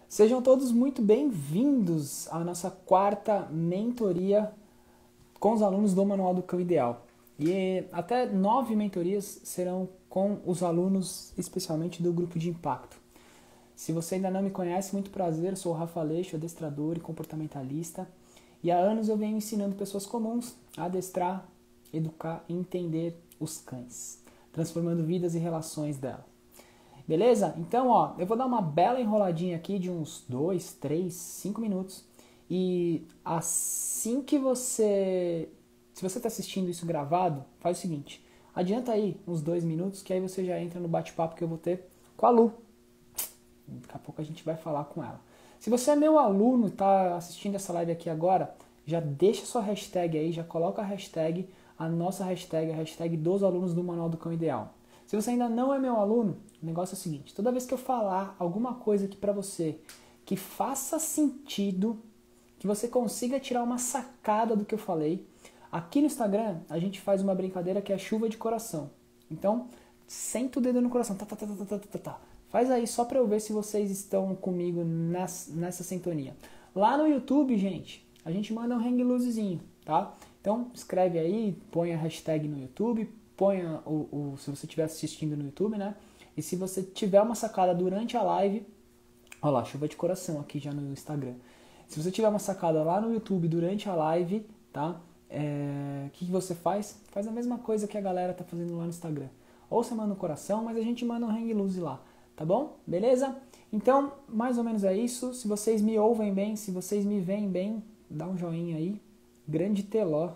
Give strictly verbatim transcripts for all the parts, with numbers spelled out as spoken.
Sejam todos muito bem-vindos à nossa quarta mentoria com os alunos do Manual do Cão Ideal. E até nove mentorias serão com os alunos, especialmente do grupo de impacto. Se você ainda não me conhece, muito prazer, eu sou o Rafa Aleixo, adestrador e comportamentalista. E há anos eu venho ensinando pessoas comuns a adestrar, educar e entender os cães, transformando vidas e relações dela. Beleza? Então, ó, eu vou dar uma bela enroladinha aqui de uns dois, três, cinco minutos. E assim que você... Se você está assistindo isso gravado, faz o seguinte. Adianta aí uns dois minutos, que aí você já entra no bate-papo que eu vou ter com a Lu. Daqui a pouco a gente vai falar com ela. Se você é meu aluno e está assistindo essa live aqui agora, já deixa sua hashtag aí, já coloca a hashtag, a nossa hashtag, a hashtag dos alunos do Manual do Cão Ideal. Se você ainda não é meu aluno, o negócio é o seguinte, toda vez que eu falar alguma coisa aqui pra você que faça sentido, que você consiga tirar uma sacada do que eu falei, aqui no Instagram a gente faz uma brincadeira que é a chuva de coração. Então, senta o dedo no coração, tá, tá, tá, tá, tá, tá, tá. Faz aí só pra eu ver se vocês estão comigo nessa, nessa sintonia. Lá no YouTube, gente, a gente manda um hang loosezinho, tá? Então, escreve aí, põe a hashtag no YouTube, ponha o, o, se você estiver assistindo no YouTube, né? E se você tiver uma sacada durante a live, olha lá, chuva de coração aqui já no Instagram. Se você tiver uma sacada lá no YouTube durante a live, tá? É, o que, que você faz? Faz a mesma coisa que a galera tá fazendo lá no Instagram. Ou você manda um coração, mas a gente manda um hang loose lá, tá bom? Beleza? Então, mais ou menos é isso. Se vocês me ouvem bem, se vocês me veem bem, dá um joinha aí. Grande Teló.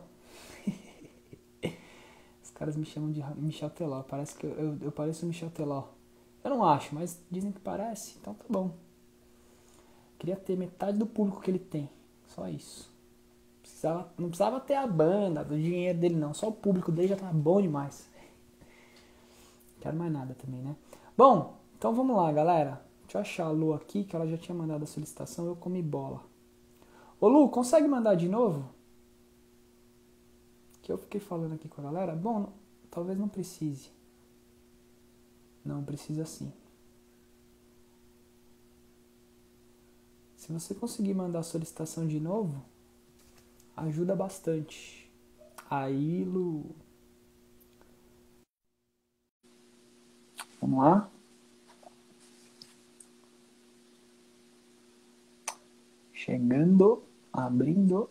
Os caras me chamam de Michel Teló. Parece que eu, eu, eu pareço o Michel Teló. Eu não acho, mas dizem que parece. Então tá bom. Queria ter metade do público que ele tem. Só isso. Precisava, não precisava ter a banda, do dinheiro dele não. Só o público dele já tá bom demais. Não quero mais nada também, né? Bom, então vamos lá, galera. Deixa eu achar a Lu aqui, que ela já tinha mandado a solicitação. Eu comi bola. Ô Lu, consegue mandar de novo? Que eu fiquei falando aqui com a galera. Bom, não, talvez não precise. Não, precisa sim. Se você conseguir mandar a solicitação de novo, ajuda bastante. Aí, Lu. Vamos lá. Chegando, abrindo.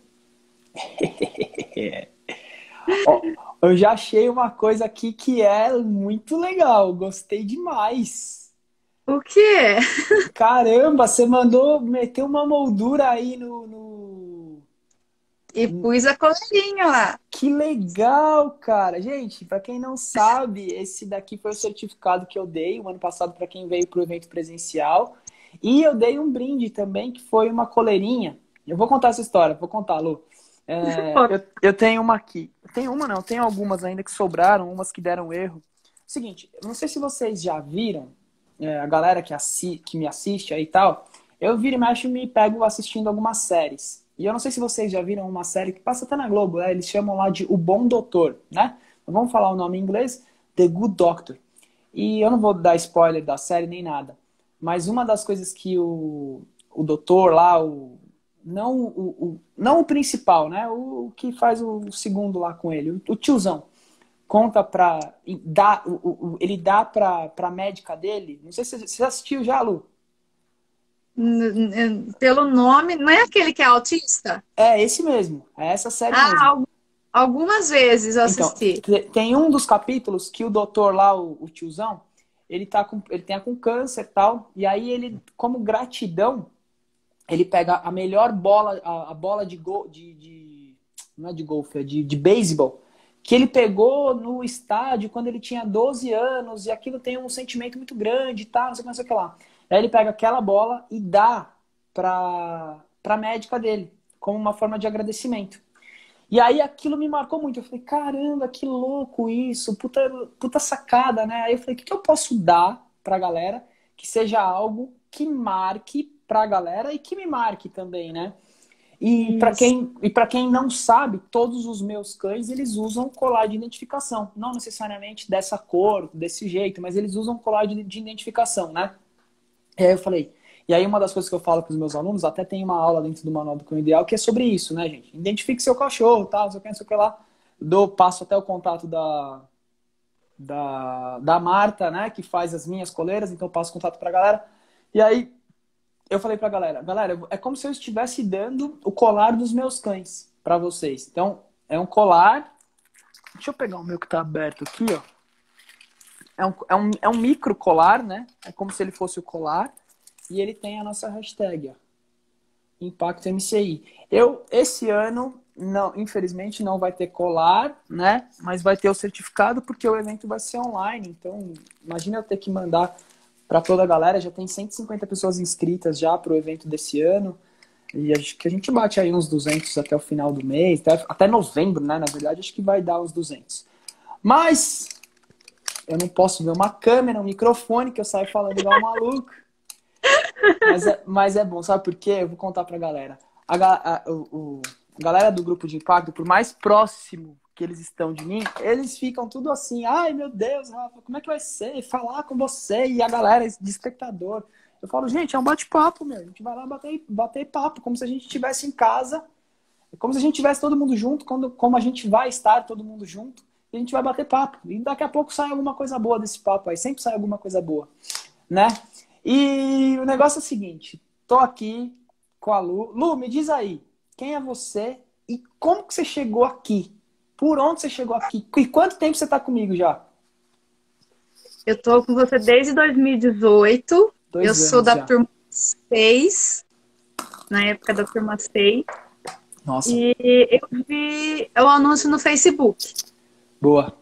Ó, eu já achei uma coisa aqui que é muito legal. Gostei demais. O quê? Caramba, você mandou meter uma moldura aí no, no... E pus a coleirinha lá. Que legal, cara. Gente, pra quem não sabe, esse daqui foi o certificado que eu dei o ano passado para quem veio pro evento presencial. E eu dei um brinde também, que foi uma coleirinha. Eu vou contar essa história, vou contar, Lu. É, eu, eu tenho uma aqui. Tem uma não, tem algumas ainda que sobraram, umas que deram erro. Seguinte, eu não sei se vocês já viram, é, a galera que, assi que me assiste aí e tal, eu viro e mexo e me pego assistindo algumas séries. E eu não sei se vocês já viram uma série que passa até na Globo, né? Eles chamam lá de O Bom Doutor, né? Então, vamos falar o nome em inglês, The Good Doctor. E eu não vou dar spoiler da série nem nada, mas uma das coisas que o, o doutor lá, o, não, o, o, não o principal, né? O, o que faz o segundo lá com ele, o, o tiozão, conta pra... Dá, o, o, ele dá pra, pra médica dele, não sei se você assistiu já, Lu? N- n- Pelo nome, não é aquele que é autista? É esse mesmo, é essa série Ah, mesmo. al- algumas vezes eu Então, assisti. te- tem um dos capítulos que o doutor lá, o, o tiozão, ele, tá com, ele tem com câncer e tal, e aí ele, como gratidão, ele pega a melhor bola, a, a bola de gol, de, de, não é de golfe, é de, de beisebol, que ele pegou no estádio quando ele tinha doze anos, e aquilo tem um sentimento muito grande e tal, não sei o que, não sei o que lá. Aí ele pega aquela bola e dá pra, pra médica dele, como uma forma de agradecimento. E aí aquilo me marcou muito. Eu falei, caramba, que louco isso, puta, puta sacada, né? Aí eu falei, o que, que eu posso dar pra galera que seja algo que marque pra galera e que me marque também, né? E para Isso. quem, e para quem não sabe, todos os meus cães, eles usam colar de identificação. Não necessariamente dessa cor, desse jeito, mas eles usam colar de, de identificação, né? E aí eu falei, E aí uma das coisas que eu falo para os meus alunos, até tem uma aula dentro do Manual do Cão Ideal, que é sobre isso, né, gente? Identifique seu cachorro, tal, não sei o que, não sei o que lá. Dou, passo até o contato da, da, da Marta, né, que faz as minhas coleiras, então eu passo contato pra galera. E aí eu falei pra galera, galera, é como se eu estivesse dando o colar dos meus cães para vocês. Então, é um colar. Deixa eu pegar o meu que tá aberto aqui, ó. É um, é um, é um micro colar, né? É como se ele fosse o colar. E ele tem a nossa hashtag, ó, Impacto M C I. Eu, esse ano, não, infelizmente, não vai ter colar, né? Mas vai ter o certificado porque o evento vai ser online. Então, imagina eu ter que mandar para toda a galera. Já tem cento e cinquenta pessoas inscritas já para o evento desse ano. E acho que a gente bate aí uns duzentos até o final do mês. Até, até novembro, né? Na verdade, acho que vai dar uns duzentos. Mas eu não posso ver uma câmera, um microfone, que eu saio falando igual um maluco. Mas é, mas é bom, sabe por quê? Eu vou contar pra galera. A, a, o, a galera do grupo de impacto, por mais próximo que eles estão de mim, eles ficam tudo assim, ai meu Deus, Rafa, como é que vai ser? Falar com você e a galera de espectador. Eu falo, gente, é um bate-papo, meu. A gente vai lá bater, bater papo, como se a gente estivesse em casa, como se a gente tivesse todo mundo junto, quando, como a gente vai estar todo mundo junto, e a gente vai bater papo. E daqui a pouco sai alguma coisa boa desse papo aí, sempre sai alguma coisa boa, né? E o negócio é o seguinte, tô aqui com a Lu. Lu, me diz aí, quem é você e como que você chegou aqui? Por onde você chegou aqui? E quanto tempo você tá comigo já? Eu tô com você desde dois mil e dezoito. Dois eu sou anos da já. turma seis, na época da turma seis. Nossa, E eu vi o anúncio no Facebook. boa.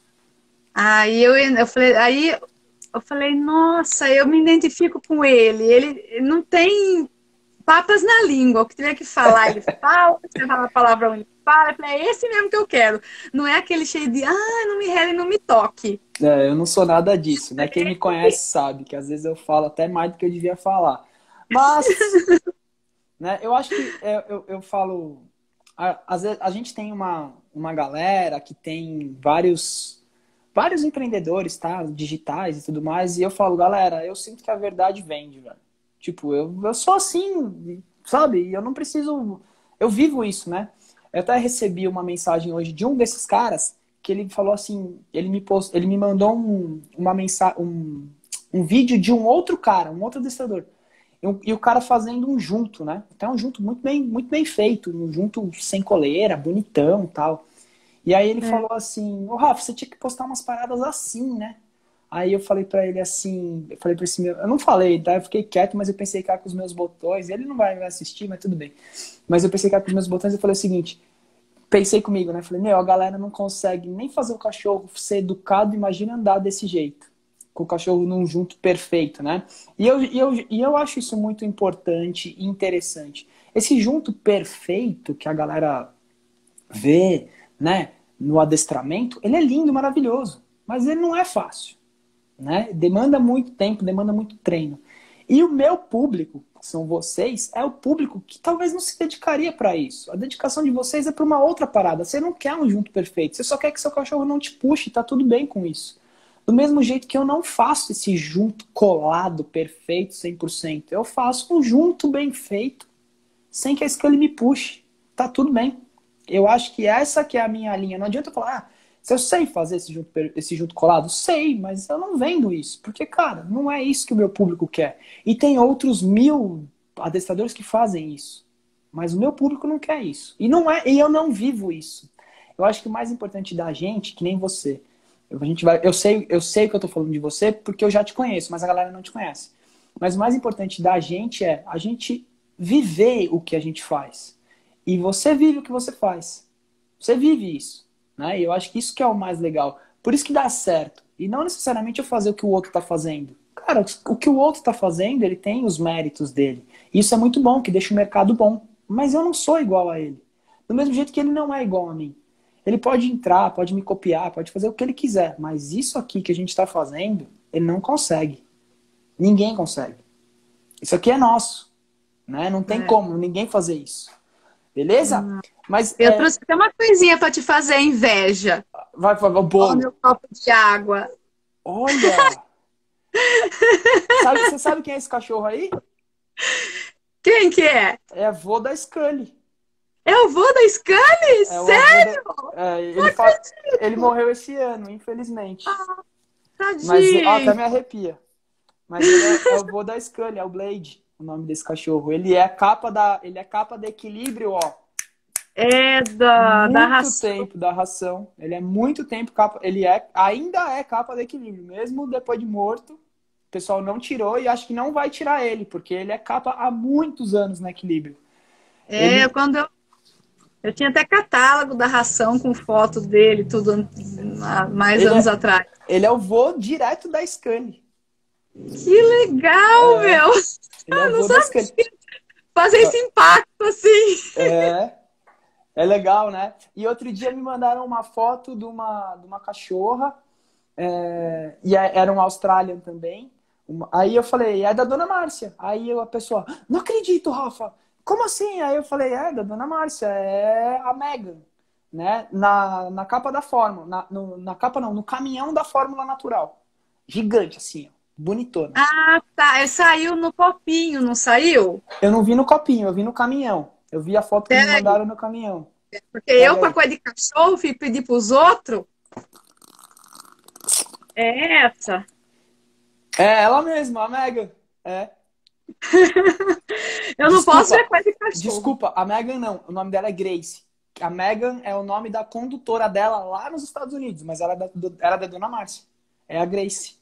Aí eu, eu falei, aí eu falei, nossa, eu me identifico com ele. Ele não tem papas na língua. O que tiver que falar, ele fala. Você fala a palavra, ele fala. Eu falei, é esse mesmo que eu quero. Não é aquele cheio de, ah, não me rele, não me toque. É, eu não sou nada disso, né? Quem me conhece sabe que às vezes eu falo até mais do que eu devia falar. Mas, né, eu acho que eu, eu, eu falo... Às vezes a gente tem uma, uma galera que tem vários... vários empreendedores, tá? Digitais e tudo mais. E eu falo, galera, eu sinto que a verdade vende, velho. Tipo, eu, eu sou assim, sabe? E eu não preciso... Eu vivo isso, né? Eu até recebi uma mensagem hoje de um desses caras que ele falou assim... Ele me, post, ele me mandou um, uma mensagem... Um, um vídeo de um outro cara, um outro adestrador. E, e o cara fazendo um junto, né? Então é um junto muito bem, muito bem feito. Um junto sem coleira, bonitão e tal. E aí ele é. falou assim, ô Rafa, você tinha que postar umas paradas assim, né? Aí eu falei pra ele assim, eu falei pra esse meu, eu não falei, tá? Eu fiquei quieto, mas eu pensei que era com os meus botões, ele não vai me assistir, mas tudo bem. Mas eu pensei que era com os meus botões e eu falei o seguinte, pensei comigo, né? Falei, meu, a galera não consegue nem fazer o cachorro ser educado, imagina andar desse jeito, com o cachorro num junto perfeito, né? E eu, e eu, e eu acho isso muito importante e interessante. Esse junto perfeito que a galera vê, né, no adestramento, ele é lindo, maravilhoso, mas ele não é fácil, né? Demanda muito tempo, demanda muito treino. E o meu público, que são vocês, é o público que talvez não se dedicaria para isso. A dedicação de vocês é para uma outra parada. Você não quer um junto perfeito, você só quer que seu cachorro não te puxe, tá tudo bem com isso. Do mesmo jeito que eu não faço esse junto colado, perfeito, cem por cento. Eu faço um junto bem feito, sem que a escolha me puxe. Tá tudo bem. Eu acho que essa que é a minha linha. Não adianta eu falar, ah, se eu sei fazer esse junto, esse junto colado, sei, mas eu não vendo isso. Porque, cara, não é isso que o meu público quer. E tem outros mil adestradores que fazem isso. Mas o meu público não quer isso. E, não é, e eu não vivo isso. Eu acho que o mais importante da gente, que nem você, a gente vai, eu, sei, eu sei que eu tô falando de você porque eu já te conheço, mas a galera não te conhece. Mas o mais importante da gente é a gente viver o que a gente faz. E você vive o que você faz. Você vive isso. Né? E eu acho que isso que é o mais legal. Por isso que dá certo. E não necessariamente eu fazer o que o outro está fazendo. Cara, o que o outro está fazendo, ele tem os méritos dele. E isso é muito bom, que deixa o mercado bom. Mas eu não sou igual a ele. Do mesmo jeito que ele não é igual a mim. Ele pode entrar, pode me copiar, pode fazer o que ele quiser. Mas isso aqui que a gente está fazendo, ele não consegue. Ninguém consegue. Isso aqui é nosso. Né? Não tem é. como ninguém fazer isso. Beleza? Hum. Mas, eu é... trouxe até uma coisinha para te fazer inveja. Vai, vai, vai, bolo. Olha o meu copo de água. Olha! Sabe, você sabe quem é esse cachorro aí? Quem que é? É avô da Scully. É o vô da Scully? É o Sério? avô da... é, Não ele, fa... ele acredito. morreu esse ano, infelizmente. Mas, ó, até Tadinho. me arrepia. Mas ele é, é o vô da Scully, é o Blade, o nome desse cachorro. Ele é capa da, ele é capa de equilíbrio, ó. É da, da Muito raça. tempo da ração. Ele é muito tempo capa. Ele é, ainda é capa de equilíbrio, mesmo depois de morto. O pessoal não tirou e acho que não vai tirar ele, porque ele é capa há muitos anos no equilíbrio. É, Ele, quando eu, eu tinha até catálogo da ração com foto dele, tudo há mais ele, anos é, atrás. ele é o vô direto da Scully. Que legal, É, meu! ele é o Não vô da sabia Scully. fazer esse impacto assim. É, é legal, né? E outro dia me mandaram uma foto de uma, de uma cachorra, é, e é- era um Australian também. Uma- aí eu falei, é da Dona Márcia. Aí a pessoa, não acredito, Rafa. Como assim? Aí eu falei, é da Dona Márcia, é a Megan, né? Na, na capa da Fórmula, na, no- na capa não, no caminhão da Fórmula Natural. Gigante, assim, ó, bonitona. Ah, tá. Ele saiu no copinho, não saiu? Eu não vi no copinho, eu vi no caminhão. Eu vi a foto que me Peraí. mandaram no caminhão. Porque Pega eu, com a aí. coisa de cachorro, fui pedir pros outros. É essa. É ela mesma, a Megan. É. Eu não posso Desculpa, ver coisa de cachorro. desculpa, a Megan não. O nome dela é Grace. A Megan é o nome da condutora dela lá nos Estados Unidos, mas ela é da, do- era da Dona Márcia. É a Grace.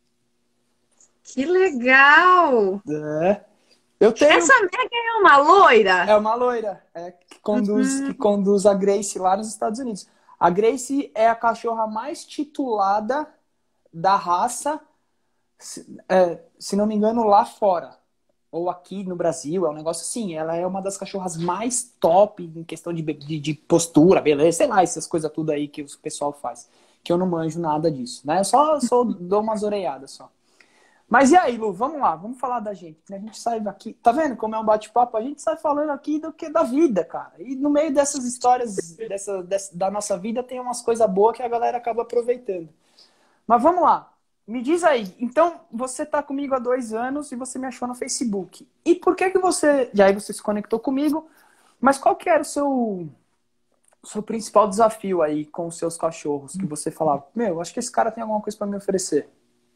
Que legal! É. Eu tenho. Essa Megan é uma loira? É uma loira é, que conduz, que Uhum. conduz a Grace lá nos Estados Unidos. A Grace é a cachorra mais titulada da raça, se, é, se não me engano, lá fora. Ou aqui no Brasil, é um negócio assim. Ela é uma das cachorras mais top em questão de, de, de postura, beleza, sei lá, essas coisas tudo aí que o pessoal faz. Que eu não manjo nada disso, né? Eu só, só dou umas oreiadas só. Mas e aí, Lu, vamos lá, vamos falar da gente. Né? A gente sai daqui, tá vendo como é um bate-papo? A gente sai falando aqui do que da vida, cara. E no meio dessas histórias dessa, dessa, da nossa vida tem umas coisas boas que a galera acaba aproveitando. Mas vamos lá. Me diz aí, então você tá comigo há dois anos e você me achou no Facebook. E por que que você... E aí você se conectou comigo, mas qual que era o seu, seu principal desafio aí com os seus cachorros? Que você falava, meu, acho que esse cara tem alguma coisa para me oferecer.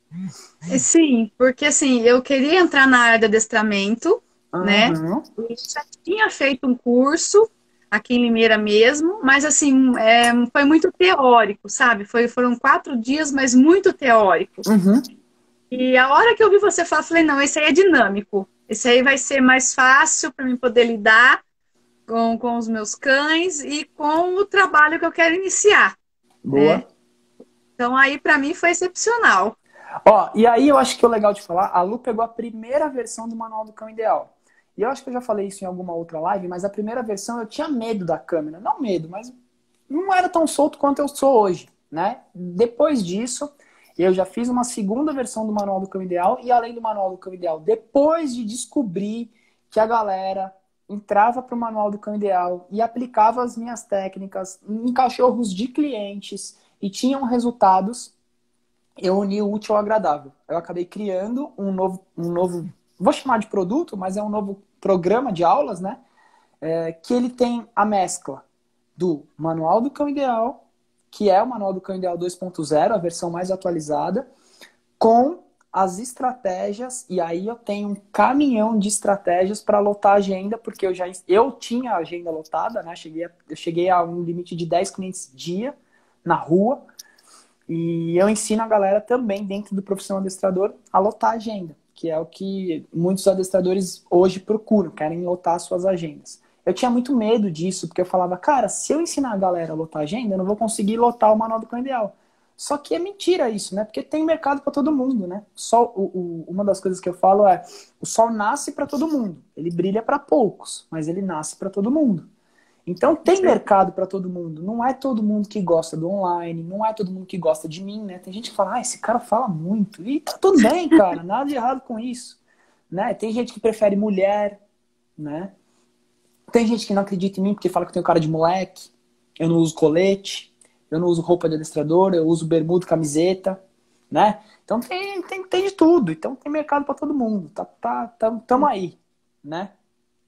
Sim, porque assim, eu queria entrar na área de adestramento, né? Aham. Eu já tinha feito um curso aqui em Limeira mesmo, mas assim, é, foi muito teórico, sabe? Foi, foram quatro dias, mas muito teórico. Uhum. E a hora que eu vi você falar, eu falei, não, esse aí é dinâmico. Esse aí vai ser mais fácil para mim poder lidar com, com os meus cães e com o trabalho que eu quero iniciar, né? Boa. Então aí para mim foi excepcional. Ó, e aí eu acho que é legal de falar, a Lu pegou a primeira versão do Manual do Cão Ideal. E eu acho que eu já falei isso em alguma outra live, mas a primeira versão eu tinha medo da câmera. Não medo, mas não era tão solto quanto eu sou hoje, né? Depois disso, eu já fiz uma segunda versão do Manual do Cão Ideal, e além do Manual do Cão Ideal, depois de descobrir que a galera entrava para o Manual do Cão Ideal e aplicava as minhas técnicas em cachorros de clientes e tinham resultados, eu uni o útil ao agradável. Eu acabei criando um novo, um novo, vou chamar de produto, mas é um novo programa de aulas, né? É, que ele tem a mescla do Manual do Cão Ideal, que é o Manual do Cão Ideal dois ponto zero, a versão mais atualizada, com as estratégias, e aí eu tenho um caminhão de estratégias para lotar a agenda, porque eu já eu tinha a agenda lotada, né? Cheguei a, eu cheguei a um limite de dez clientes dia na rua, e eu ensino a galera também, dentro do profissional adestrador, a lotar a agenda, que é o que muitos adestradores hoje procuram, querem lotar suas agendas. Eu tinha muito medo disso, porque eu falava, cara, se eu ensinar a galera a lotar a agenda, eu não vou conseguir lotar o Manual do Cão Ideal. Só que é mentira isso, né? Porque tem mercado para todo mundo, né? Só o, o, uma das coisas que eu falo é, o sol nasce para todo mundo. Ele brilha para poucos, mas ele nasce para todo mundo. Então tem mercado para todo mundo. Não é todo mundo que gosta do online, não é todo mundo que gosta de mim, né? Tem gente que fala, ah, esse cara fala muito. E tá tudo bem, cara, nada de errado com isso. Né? Tem gente que prefere mulher, né? Tem gente que não acredita em mim porque fala que eu tenho cara de moleque. Eu não uso colete, eu não uso roupa de adestrador, eu uso bermuda, camiseta, né? Então tem, tem, tem de tudo. Então tem mercado para todo mundo. Tá, tá, tam, tamo aí, né?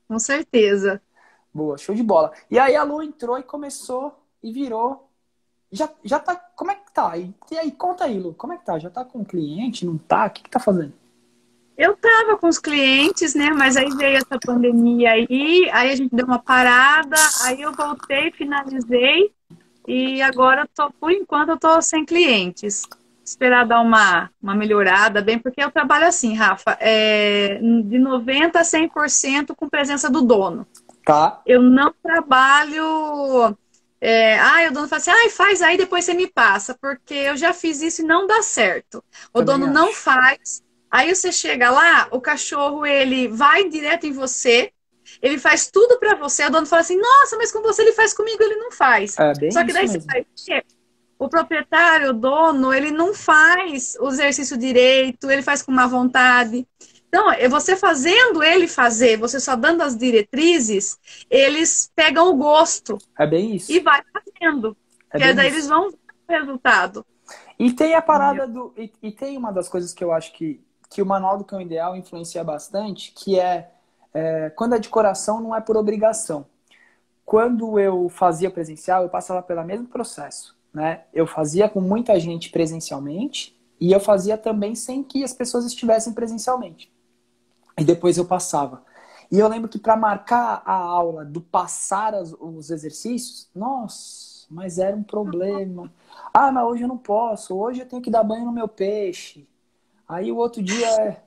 com certeza. Boa, show de bola. E aí a Lu entrou e começou e virou. Já, já tá. Como é que tá? E, e aí, conta aí, Lu, como é que tá? Já tá com cliente? Não tá? O que que tá fazendo? Eu tava com os clientes, né? Mas aí veio essa pandemia aí, aí a gente deu uma parada, aí eu voltei, finalizei e agora eu tô, por enquanto, eu tô sem clientes. Esperar dar uma, uma melhorada, bem, porque eu trabalho assim, Rafa, é, de noventa a cem por cento com presença do dono. Tá. Eu não trabalho. É, ah, o dono fala assim, ah, faz aí, depois você me passa, porque eu já fiz isso e não dá certo. O Também dono não acho. faz. Aí você chega lá, o cachorro ele vai direto em você, ele faz tudo pra você. O dono fala assim, nossa, mas com você ele faz comigo, ele não faz. É bem Só que isso daí você mesmo. vai ver, o proprietário, o dono, ele não faz o exercício direito, ele faz com má vontade. Então, é você fazendo ele fazer, você só dando as diretrizes, eles pegam o gosto É bem e isso. vai fazendo. É Que bem daí eles isso. vão ver o resultado. E tem a Entendeu? parada do. E, e tem uma das coisas que eu acho que, que o Manual do Cão Ideal influencia bastante, que é, é quando é de coração, não é por obrigação. Quando eu fazia presencial, eu passava pelo mesmo processo, né? Eu fazia com muita gente presencialmente e eu fazia também sem que as pessoas estivessem presencialmente. E depois eu passava. E eu lembro que para marcar a aula do passar as, os exercícios, nossa, mas era um problema. Ah, mas hoje eu não posso, hoje eu tenho que dar banho no meu peixe. Aí o outro dia é,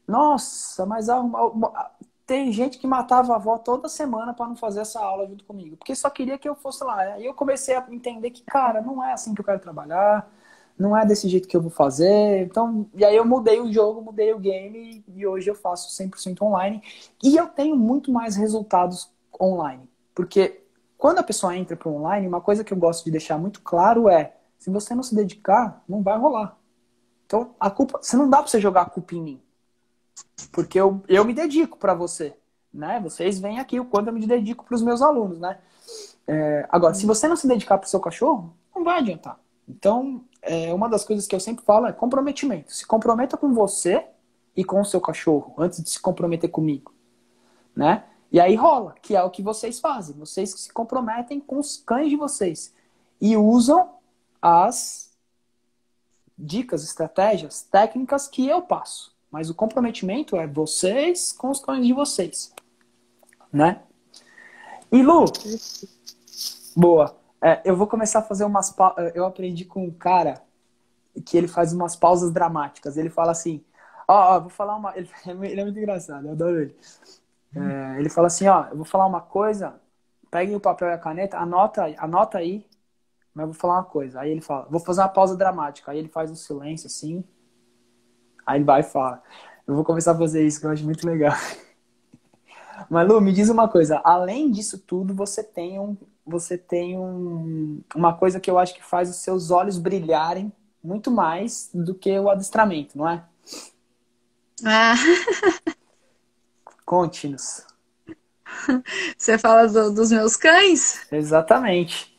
nossa, mas arrumar. Tem gente que matava a avó toda semana para não fazer essa aula junto comigo, porque só queria que eu fosse lá. Aí eu comecei a entender que, cara, não é assim que eu quero trabalhar, não é desse jeito que eu vou fazer. Então, e aí eu mudei o jogo, mudei o game e hoje eu faço cem por cento online. E eu tenho muito mais resultados online, porque quando a pessoa entra para o online, uma coisa que eu gosto de deixar muito claro é, se você não se dedicar, não vai rolar. Então, a culpa, você não dá para você jogar a culpa em mim. Porque eu, eu me dedico para você, né? Vocês veem aqui o quanto eu me dedico para os meus alunos, né? É, agora, se você não se dedicar para o seu cachorro, não vai adiantar. Então, é, uma das coisas que eu sempre falo é comprometimento. Se comprometa com você e com o seu cachorro, antes de se comprometer comigo, né? E aí rola, que é o que vocês fazem. Vocês se comprometem com os cães de vocês e usam as dicas, estratégias, técnicas que eu passo. Mas o comprometimento é vocês com os cães de vocês, né? E Lu, boa. É, eu vou começar a fazer umas... Pa... Eu aprendi com um cara que ele faz umas pausas dramáticas. Ele fala assim, ó, ó vou falar uma... Ele é muito engraçado, eu adoro ele. É, ele fala assim, ó, eu vou falar uma coisa, peguem o papel e a caneta, anota, anota aí, mas eu vou falar uma coisa. Aí ele fala, vou fazer uma pausa dramática. Aí ele faz um silêncio assim. Aí ele vai e fala, eu vou começar a fazer isso, que eu acho muito legal. Mas Lu, me diz uma coisa, além disso tudo, você tem, um, você tem um, uma coisa que eu acho que faz os seus olhos brilharem muito mais do que o adestramento, não é? Ah, Conte-nos. você fala do- dos meus cães? Exatamente.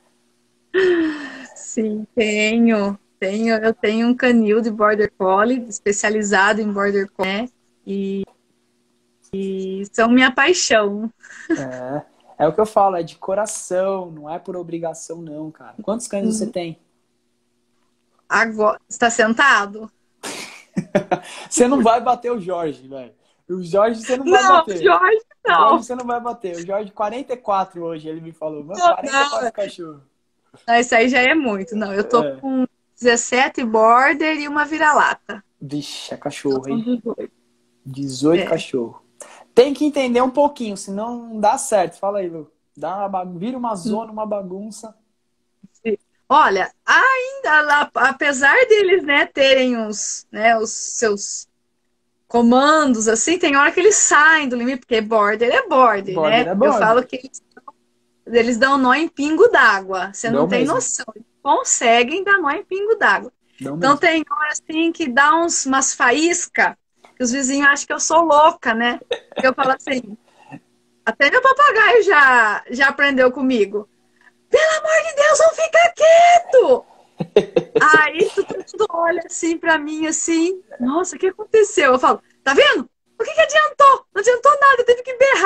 Sim, tenho. Tenho, eu tenho um canil de Border Collie, especializado em Border Collie, né? E, e são minha paixão. É, é o que eu falo, é de coração, não é por obrigação não, cara. Quantos cães você tem? Agora, está sentado? Você não vai bater o Jorge, velho. O Jorge você não vai Não, bater. Jorge, O Jorge não. você não vai bater. O Jorge, quarenta e quatro hoje, ele me falou. Mano, Não, quarenta e quatro cachorros. não, isso aí já é muito. Não, eu tô É. com dezessete Border e uma vira-lata. Vixe, é cachorro, São hein? dezoito. dezoito É. cachorros. Tem que entender um pouquinho, senão não dá certo. Fala aí, Lu. Dá uma bagun... Vira uma zona, uma bagunça. Olha, ainda lá, apesar deles, né, terem os, né, os seus comandos, assim, tem hora que eles saem do limite, porque border é border, Border né? é Eu border. falo que eles, eles dão nó em pingo d'água. Você não Dão tem mesmo. noção. Eles conseguem dar nó em pingo d'água. Não Então mesmo. tem hora assim que dá uns, umas faíscas, que os vizinhos acham que eu sou louca, né? Eu falo assim, até meu papagaio já, já aprendeu comigo. Pelo amor de Deus, não fica quieto! Aí todo mundo olha assim pra mim, assim, nossa, o que aconteceu? Eu falo, tá vendo? O que que adiantou? Não adiantou nada, eu tive que berrar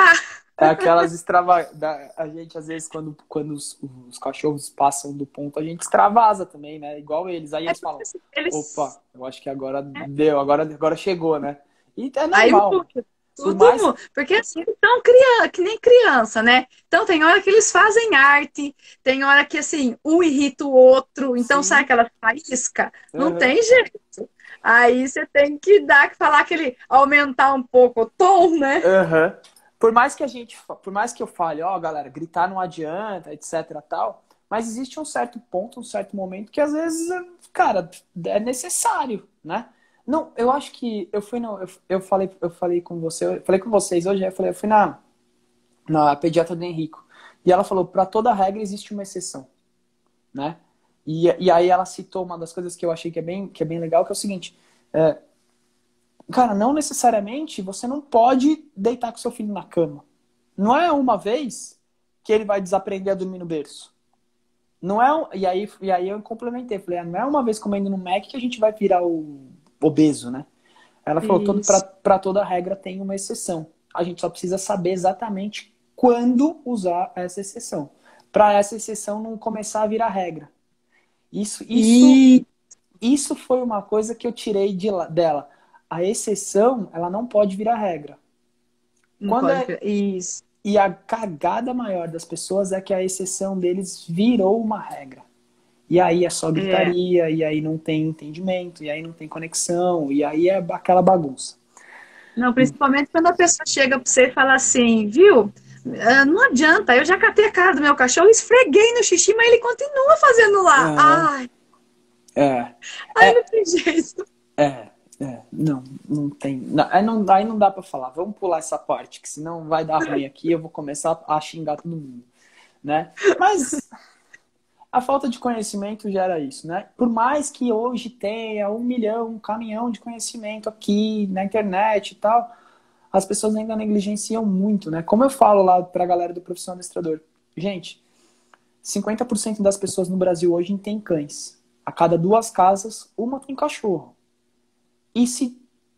errar. É aquelas extrava... da- A gente, às vezes, quando, quando os, os cachorros passam do ponto, a gente extravasa também, né? Igual eles. Aí É eles porque falam, assim, eles. opa, eu acho que agora deu, agora, agora chegou, né? E é Aí normal. muda. Por Tudo mais... muda. Porque assim, então, criança, que nem criança, né? Então tem hora que eles fazem arte, tem hora que assim, um irrita o outro, então sai Sim. aquela faísca. Não Aham. tem jeito. Aí você tem que dar, falar aquele, aumentar um pouco o tom, né? Aham. Por mais que a gente, fa- por mais que eu fale, ó, galera, gritar não adianta, etc, tal, mas existe um certo ponto, um certo momento que às vezes, cara, é necessário, né? Não, eu acho que eu fui no, eu, eu falei, eu falei com você, eu falei com vocês hoje, eu falei, eu fui na, na pediatra do Henrico, e ela falou, para toda regra existe uma exceção, né? E, e aí ela citou uma das coisas que eu achei que é bem, que é bem legal, que é o seguinte, é, cara, não necessariamente você não pode deitar com seu filho na cama. Não é uma vez que ele vai desaprender a dormir no berço. Não é um... e, aí, e aí eu complementei. Falei, ah, não é uma vez comendo no Mac que a gente vai virar o obeso, né? Ela falou, todo, Isso. para toda regra tem uma exceção. A gente só precisa saber exatamente quando usar essa exceção. Para essa exceção não começar a virar regra. Isso, isso E isso foi uma coisa que eu tirei de la- dela. A exceção, ela não pode virar regra. não Quando pode. é, Isso. e a cagada maior das pessoas é que a exceção deles virou uma regra. E aí é só É. gritaria, e aí não tem entendimento, e aí não tem conexão, e aí é aquela bagunça. Não, principalmente quando a pessoa chega para você e fala assim, viu? Ah, não adianta, eu já catei a cara do meu cachorro, esfreguei no xixi, mas ele continua fazendo lá. Aham. Ai, É, ai, não tem jeito. é, é, não, não tem. Não, aí, não, aí não dá pra falar. Vamos pular essa parte, que senão vai dar ruim aqui. Eu vou começar a xingar todo mundo, né? Mas a falta de conhecimento gera isso, né? Por mais que hoje tenha um milhão, um caminhão de conhecimento aqui na internet e tal, as pessoas ainda negligenciam muito, né? Como eu falo lá pra galera do Profissão Adestrador, gente, cinquenta por cento das pessoas no Brasil hoje têm cães. A cada duas casas, uma tem cachorro. E se,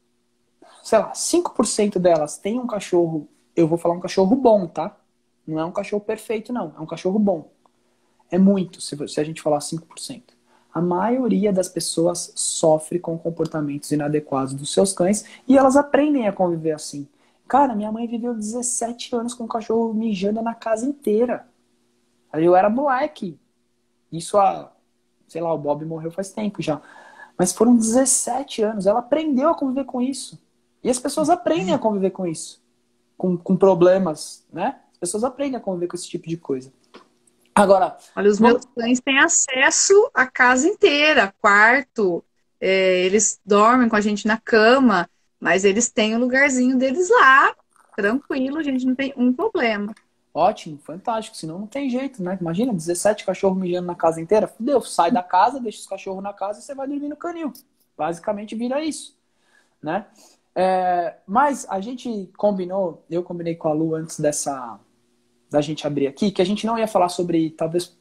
sei lá, cinco por cento delas têm um cachorro, eu vou falar um cachorro bom, tá? Não é um cachorro perfeito, não. É um cachorro bom. É muito, se se a gente falar cinco por cento. A maioria das pessoas sofre com comportamentos inadequados dos seus cães e elas aprendem a conviver assim. Cara, minha mãe viveu dezessete anos com um cachorro mijando na casa inteira. Aí eu era moleque. Isso a, sei lá, o Bob morreu faz tempo já. Mas foram dezessete anos. Ela aprendeu a conviver com isso. E as pessoas aprendem a conviver com isso. Com, com problemas, né? As pessoas aprendem a conviver com esse tipo de coisa. Agora, Olha, os vamos... meus cães têm acesso à casa inteira, quarto, é, eles dormem com a gente na cama, mas eles têm o lugarzinho deles lá, tranquilo, a gente não tem um problema. Ótimo, fantástico. Senão não tem jeito, né? Imagina, dezessete cachorros mijando na casa inteira. Fudeu, sai da casa, deixa os cachorros na casa e você vai dormir no canil. Basicamente vira isso, né? É, mas a gente combinou, eu combinei com a Lu antes dessa da gente abrir aqui, que a gente não ia falar sobre, talvez,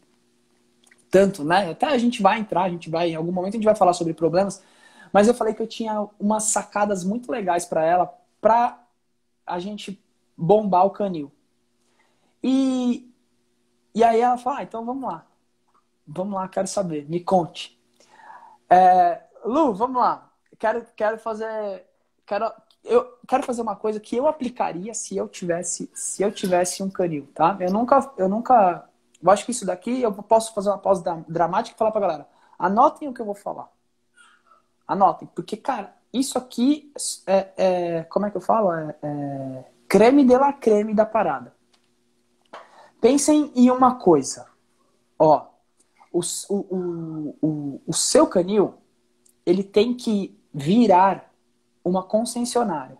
tanto, né? Até a gente vai entrar, a gente vai, em algum momento a gente vai falar sobre problemas, mas eu falei que eu tinha umas sacadas muito legais para ela, para a gente bombar o canil. E, e aí ela fala, ah, então vamos lá. Vamos lá, quero saber, me conte. É, Lu, vamos lá. Quero, quero fazer. Quero, eu quero fazer uma coisa que eu aplicaria se eu tivesse, se eu tivesse um canil, tá? Eu nunca, eu nunca. Eu acho que isso daqui eu posso fazer uma pausa dramática e falar pra galera. Anotem o que eu vou falar. Anotem, porque, cara, isso aqui é, é como é que eu falo? É, é creme de la creme da parada. Pensem em uma coisa. Ó, o, o, o, o seu canil, ele tem que virar uma concessionária,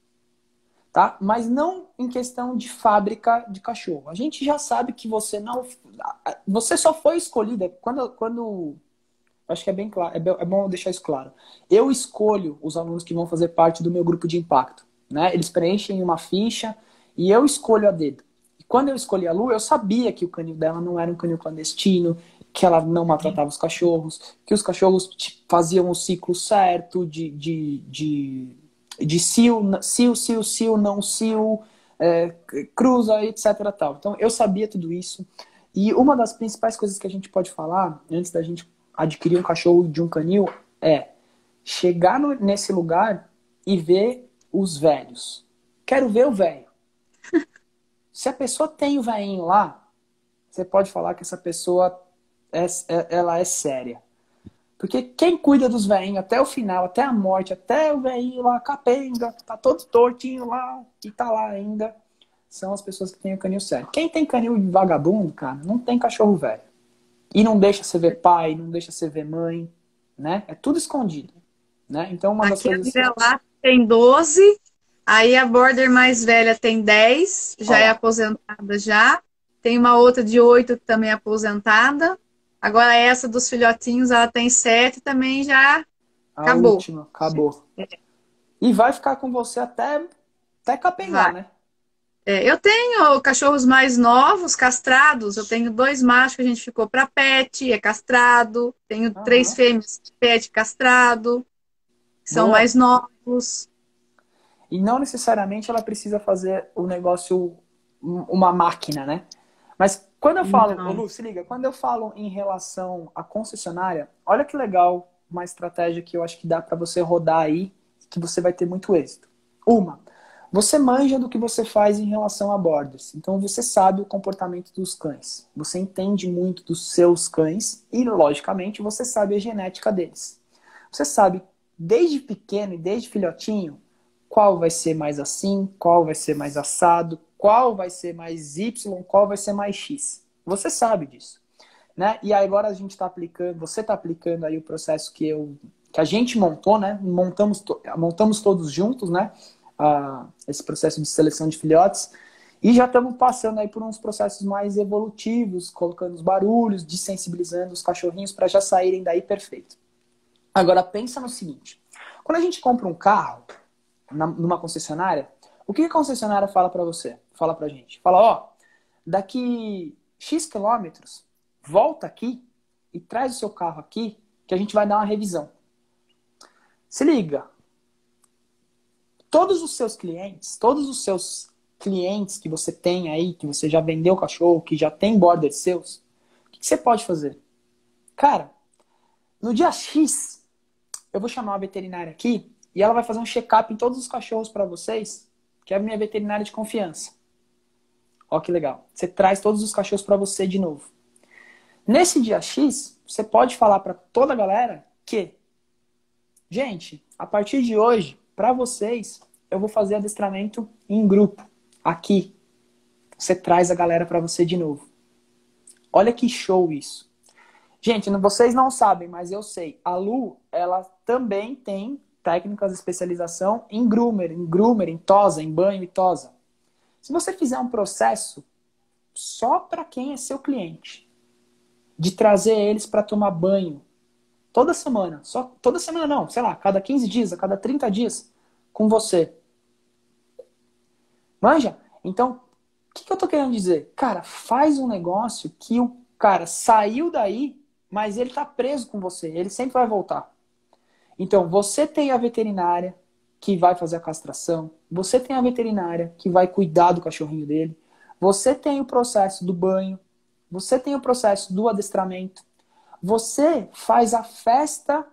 tá? Mas não em questão de fábrica de cachorro. A gente já sabe que você não... Você só foi escolhida... Quando... quando acho que é bem claro, é bom deixar isso claro. Eu escolho os alunos que vão fazer parte do meu grupo de impacto, né? Eles preenchem uma ficha e eu escolho a dedo. E quando eu escolhi a Lu, eu sabia que o canil dela não era um canil clandestino, que ela não maltratava os cachorros, que os cachorros faziam o ciclo certo de, de, de, de cio, cio, cio, cio, não cio, é, cruza, etc. Tal. Então, eu sabia tudo isso. E uma das principais coisas que a gente pode falar, antes da gente adquirir um cachorro de um canil, é chegar no, nesse lugar e ver os velhos. Quero ver o velho. Se a pessoa tem o velhinho lá, você pode falar que essa pessoa é, é, ela é séria. Porque quem cuida dos velhinhos até o final, até a morte, até o velhinho lá, capenga, tá todo tortinho lá e tá lá ainda, são as pessoas que têm o canil sério. Quem tem canil de vagabundo, cara, não tem cachorro velho. E não deixa você ver pai, não deixa você ver mãe, né? É tudo escondido, né? Então uma das Aqui a coisas... vira-lata tem doze, aí a border mais velha tem dez, já é Ó, aposentada já. Tem uma outra de oito que também é aposentada. Agora essa dos filhotinhos, ela tem sete, também já a acabou. última, acabou. E vai ficar com você até, até capengar, Vai. né? É, eu tenho cachorros mais novos, castrados. Eu tenho dois machos que a gente ficou para pet, é castrado. Tenho três Aham. fêmeas, pet castrado, que são Boa. mais novos. E não necessariamente ela precisa fazer o negócio um- uma máquina, né? Mas quando eu falo, ô Não. Lu, se liga, quando eu falo em relação à concessionária, olha que legal uma estratégia que eu acho que dá para você rodar aí, que você vai ter muito êxito. Uma, você manja do que você faz em relação a borders. Então você sabe o comportamento dos cães. Você entende muito dos seus cães e, logicamente, você sabe a genética deles. Você sabe, desde pequeno e desde filhotinho, qual vai ser mais assim, qual vai ser mais assado, qual vai ser mais Y, qual vai ser mais X. Você sabe disso, né? E aí agora a gente está aplicando, você está aplicando aí o processo que eu, que a gente montou, né? Montamos, to- montamos todos juntos, né? Ah, esse processo de seleção de filhotes. E já estamos passando aí por uns processos mais evolutivos, colocando os barulhos, desensibilizando os cachorrinhos para já saírem daí perfeito. Agora pensa no seguinte, quando a gente compra um carro, na- numa concessionária, o que a concessionária fala pra você? Fala pra gente. Fala, ó, daqui X quilômetros, volta aqui e traz o seu carro aqui que a gente vai dar uma revisão. Se liga, todos os seus clientes, todos os seus clientes que você tem aí, que você já vendeu cachorro, que já tem border seus, o que que você pode fazer? Cara, no dia X, eu vou chamar uma veterinária aqui e ela vai fazer um check-up em todos os cachorros para vocês, que é a minha veterinária de confiança. Ó que legal. Você traz todos os cachorros para você de novo. Nesse dia X, você pode falar para toda a galera que, gente, a partir de hoje, para vocês, eu vou fazer adestramento em grupo, aqui. Você traz a galera para você de novo. Olha que show isso. Gente, vocês não sabem, mas eu sei. A Lu, ela também tem técnicas de especialização em groomer, em groomer, em tosa, em banho e tosa. Se você fizer um processo só para quem é seu cliente, de trazer eles para tomar banho toda semana, só toda semana não, sei lá, cada quinze dias, a cada trinta dias, com você. Manja? Então, o que, que eu tô querendo dizer? Cara, faz um negócio que o cara saiu daí, mas ele tá preso com você, ele sempre vai voltar. Então, você tem a veterinária que vai fazer a castração, você tem a veterinária que vai cuidar do cachorrinho dele, você tem o processo do banho, você tem o processo do adestramento, você faz a festa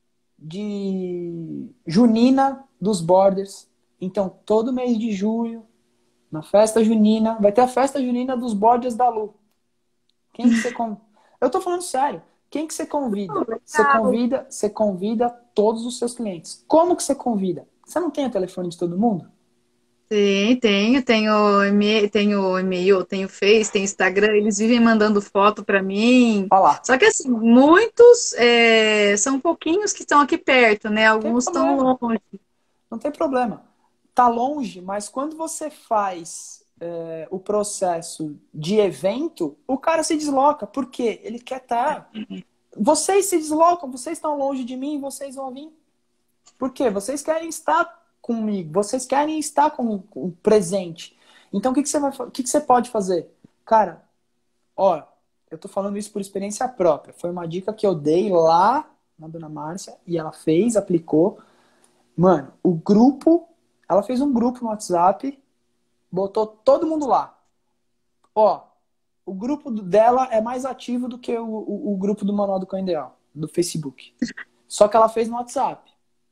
de junina dos borders. Então, todo mês de julho, na festa junina, vai ter a festa junina dos borders da Lu. Quem que você con... Eu tô falando sério. Quem que você convida? Você convida, você convida todos os seus clientes. Como que você convida? Você não tem o telefone de todo mundo? Sim, tenho, tenho e-mail, tenho e-mail, tenho Face, tenho Instagram, eles vivem mandando foto para mim. Olha lá. Só que assim, muitos é, são pouquinhos que estão aqui perto, né? Não tem Alguns estão problema. longe. Não tem problema. Tá longe, mas quando você faz é, o processo de evento, o cara se desloca. Por quê? Ele quer estar. Vocês se deslocam, vocês estão longe de mim, vocês vão vir. Por quê? Vocês querem estar comigo, vocês querem estar com o presente. Então o que, que, você, vai, o que, que você pode fazer? Cara, ó, eu tô falando isso por experiência própria. Foi uma dica que eu dei lá na Dona Márcia e ela fez, aplicou. Mano, o grupo, ela fez um grupo no WhatsApp botou todo mundo lá. Ó, o grupo dela é mais ativo do que o, o, o grupo do Manual do Cão Ideal, do Facebook. Só que ela fez no WhatsApp.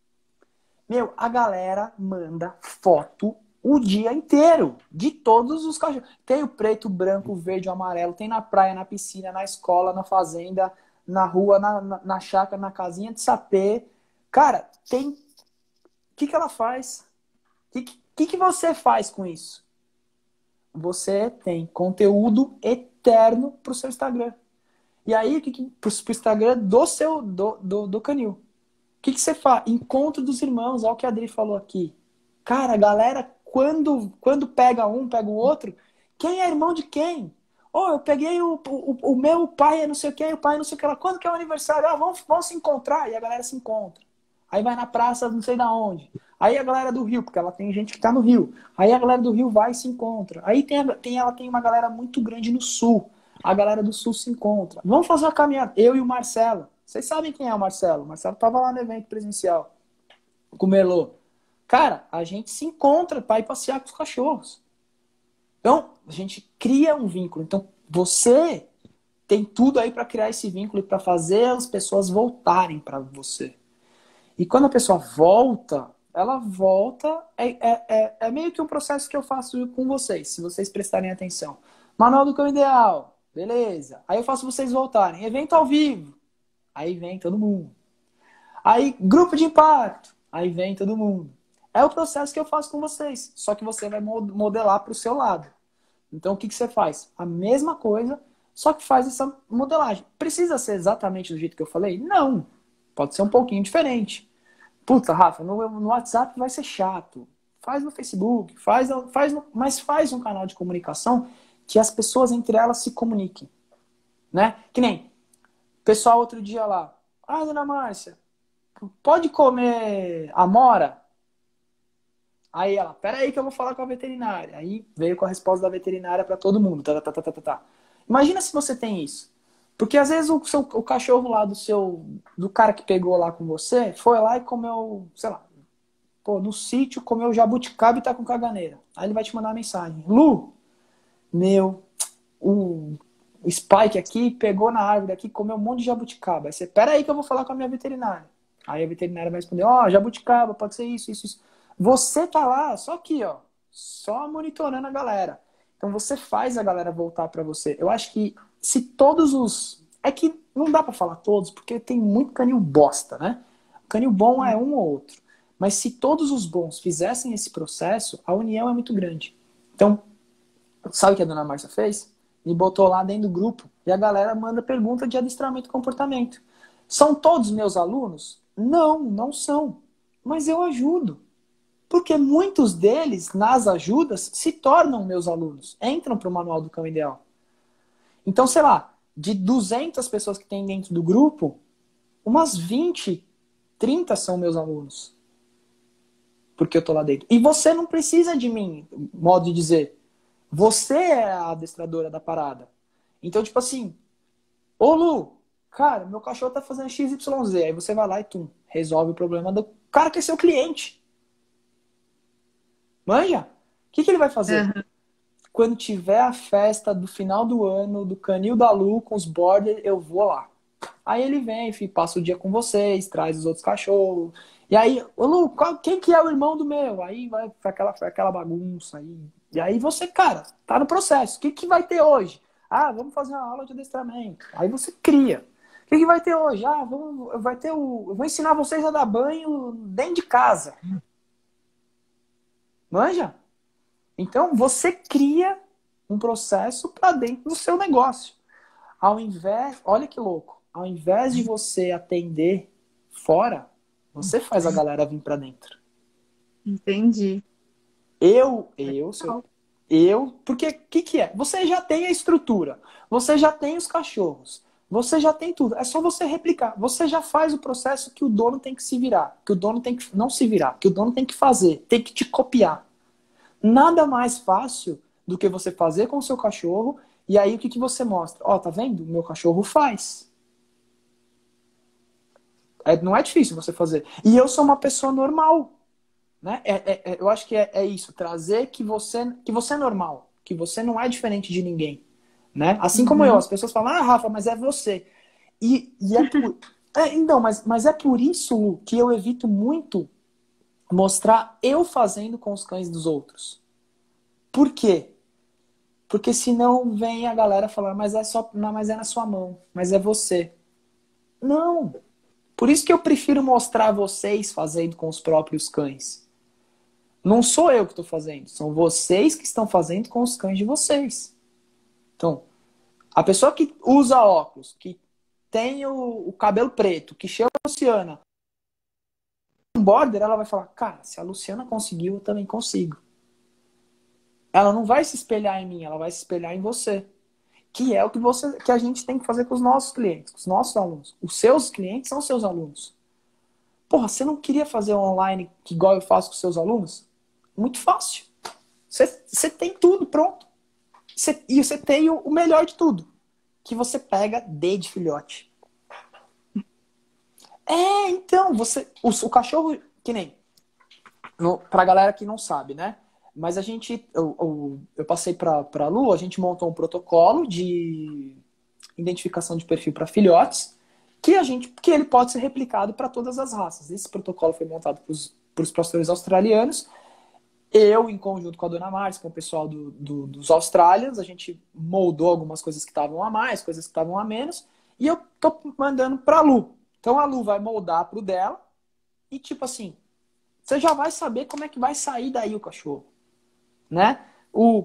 Meu, a galera manda foto o dia inteiro de todos os cachorros. Tem o preto, o branco, o verde, o amarelo. Tem na praia, na piscina, na escola, na fazenda, na rua, na, na, na chácara, na casinha de sapê. Cara, tem... O que, que ela faz? O que, que, que você faz com isso? Você tem conteúdo eterno pro seu Instagram. E aí, que que, pro, pro Instagram do seu do, do, do canil. O que, que você faz? Encontro dos irmãos, olha o que a Adri falou aqui. Cara, a galera, quando, quando pega um, pega o outro, quem é irmão de quem? Oh, eu peguei o, o, o meu pai é não sei o que, o pai é não sei o que lá. Quando que é o aniversário? Ah, vamos, vamos se encontrar. E a galera se encontra. Aí vai na praça, não sei da onde. Aí a galera do Rio, porque ela tem gente que tá no Rio. Aí a galera do Rio vai e se encontra. Aí tem, tem, ela tem uma galera muito grande no Sul. A galera do Sul se encontra. Vamos fazer uma caminhada. Eu e o Marcelo. Vocês sabem quem é o Marcelo. O Marcelo tava lá no evento presencial. Com o Melô. Cara, a gente se encontra para ir passear com os cachorros. Então, a gente cria um vínculo. Então, você tem tudo aí para criar esse vínculo e para fazer as pessoas voltarem para você. E quando a pessoa volta, ela volta, é, é, é, é meio que um processo que eu faço com vocês, se vocês prestarem atenção. Manual do Cão Ideal, beleza. Aí eu faço vocês voltarem. Evento ao vivo, aí vem todo mundo. Aí grupo de impacto, aí vem todo mundo. É o processo que eu faço com vocês, só que você vai modelar para o seu lado. Então o que, que você faz? A mesma coisa, só que faz essa modelagem. Precisa ser exatamente do jeito que eu falei? Não. Pode ser um pouquinho diferente. Puta, Rafa, no, no WhatsApp vai ser chato. Faz no Facebook, faz, faz no, mas faz um canal de comunicação que as pessoas entre elas se comuniquem. Né? Que nem, pessoal outro dia lá. Ah, dona Márcia, pode comer amora? Aí ela, peraí que eu vou falar com a veterinária. Aí veio com a resposta da veterinária para todo mundo. Tá, tá, tá, tá, tá, tá. Imagina se você tem isso. Porque às vezes o, seu, o cachorro lá do seu, do cara que pegou lá com você, foi lá e comeu, sei lá, pô, no sítio comeu jabuticaba e tá com caganeira. Aí ele vai te mandar uma mensagem. Lu, meu, o, o Spike aqui pegou na árvore aqui, comeu um monte de jabuticaba. Aí você, pera aí que eu vou falar com a minha veterinária. Aí a veterinária vai responder, ó, oh, jabuticaba, pode ser isso, isso, isso. Você tá lá, só aqui, ó, só monitorando a galera. Então você faz a galera voltar pra você. Eu acho que se todos os... É que não dá pra falar todos, porque tem muito canil bosta, né? O canil bom é um ou outro. Mas se todos os bons fizessem esse processo, a união é muito grande. Então, sabe o que a dona Márcia fez? Me botou lá dentro do grupo e a galera manda pergunta de adestramento e comportamento. São todos meus alunos? Não, não são. Mas eu ajudo. Porque muitos deles, nas ajudas, se tornam meus alunos. Entram para o Manual do Cão Ideal. Então, sei lá, de duzentas pessoas que tem dentro do grupo, umas vinte, trinta são meus alunos. Porque eu tô lá dentro. E você não precisa de mim, modo de dizer. Você é a adestradora da parada. Então, tipo assim, ô Lu, cara, meu cachorro tá fazendo X Y Z. Aí você vai lá e tum, resolve o problema do cara que é seu cliente. Manja? O que, que ele vai fazer? Uhum. Quando tiver a festa do final do ano, do canil da Lu, com os border, eu vou lá. Aí ele vem, enfim, passa o dia com vocês, traz os outros cachorros. E aí, ô Lu, qual, quem que é o irmão do meu? Aí vai aquela, aquela bagunça. Aí. E aí você, cara, tá no processo. O que, que vai ter hoje? Ah, vamos fazer uma aula de adestramento. Aí você cria. O que, que vai ter hoje? Ah, vamos, vai ter o, eu vou ensinar vocês a dar banho dentro de casa. Manja? Então, você cria um processo para dentro do seu negócio. Ao invés, olha que louco, ao invés de você atender fora, você faz a galera vir para dentro. Entendi. Eu, eu, seu, eu, porque o que, que é? Você já tem a estrutura, você já tem os cachorros, você já tem tudo. É só você replicar. Você já faz o processo que o dono tem que se virar, que o dono tem que não se virar, que o dono tem que fazer, tem que te copiar. Nada mais fácil do que você fazer com o seu cachorro e aí o que, que você mostra? Ó, oh, tá vendo? O meu cachorro faz. É, não é difícil você fazer. E eu sou uma pessoa normal. né? É, é, é, eu acho que é, é isso, trazer que você, que você é normal, que você não é diferente de ninguém, né? Assim como eu, Uhum. as pessoas falam, ah, Rafa, mas é você. E, e é por... É, então, mas, mas é por isso, Lu, que eu evito muito mostrar eu fazendo com os cães dos outros. Por quê? Porque senão vem a galera falar, mas é só, não, mas é na sua mão, mas é você. Não. Por isso que eu prefiro mostrar vocês fazendo com os próprios cães. Não sou eu que estou fazendo, são vocês que estão fazendo com os cães de vocês. Então, a pessoa que usa óculos, que tem o, o cabelo preto, que chama a Luciana, um border, ela vai falar, cara, se a Luciana conseguiu, eu também consigo. Ela não vai se espelhar em mim, ela vai se espelhar em você. Que é o que, você, que a gente tem que fazer com os nossos clientes, com os nossos alunos. Os seus clientes são os seus alunos. Porra, você não queria fazer online igual eu faço com os seus alunos? Muito fácil. Você, você tem tudo pronto. Você, e você tem o, o melhor de tudo. Que você pega D de filhote. É, então, você. O, o cachorro, que nem. No, pra galera que não sabe, né? Mas a gente. Eu, eu, eu passei pra, pra Lu, a gente montou um protocolo de identificação de perfil para filhotes, que a gente, que ele pode ser replicado para todas as raças. Esse protocolo foi montado para os pastores australianos. Eu, em conjunto com a dona Márcia, com o pessoal do, do, dos Australians, a gente moldou algumas coisas que estavam a mais, coisas que estavam a menos, e eu tô mandando para a Lu. Então a Lu vai moldar pro dela, e tipo assim, você já vai saber como é que vai sair daí o cachorro, né? O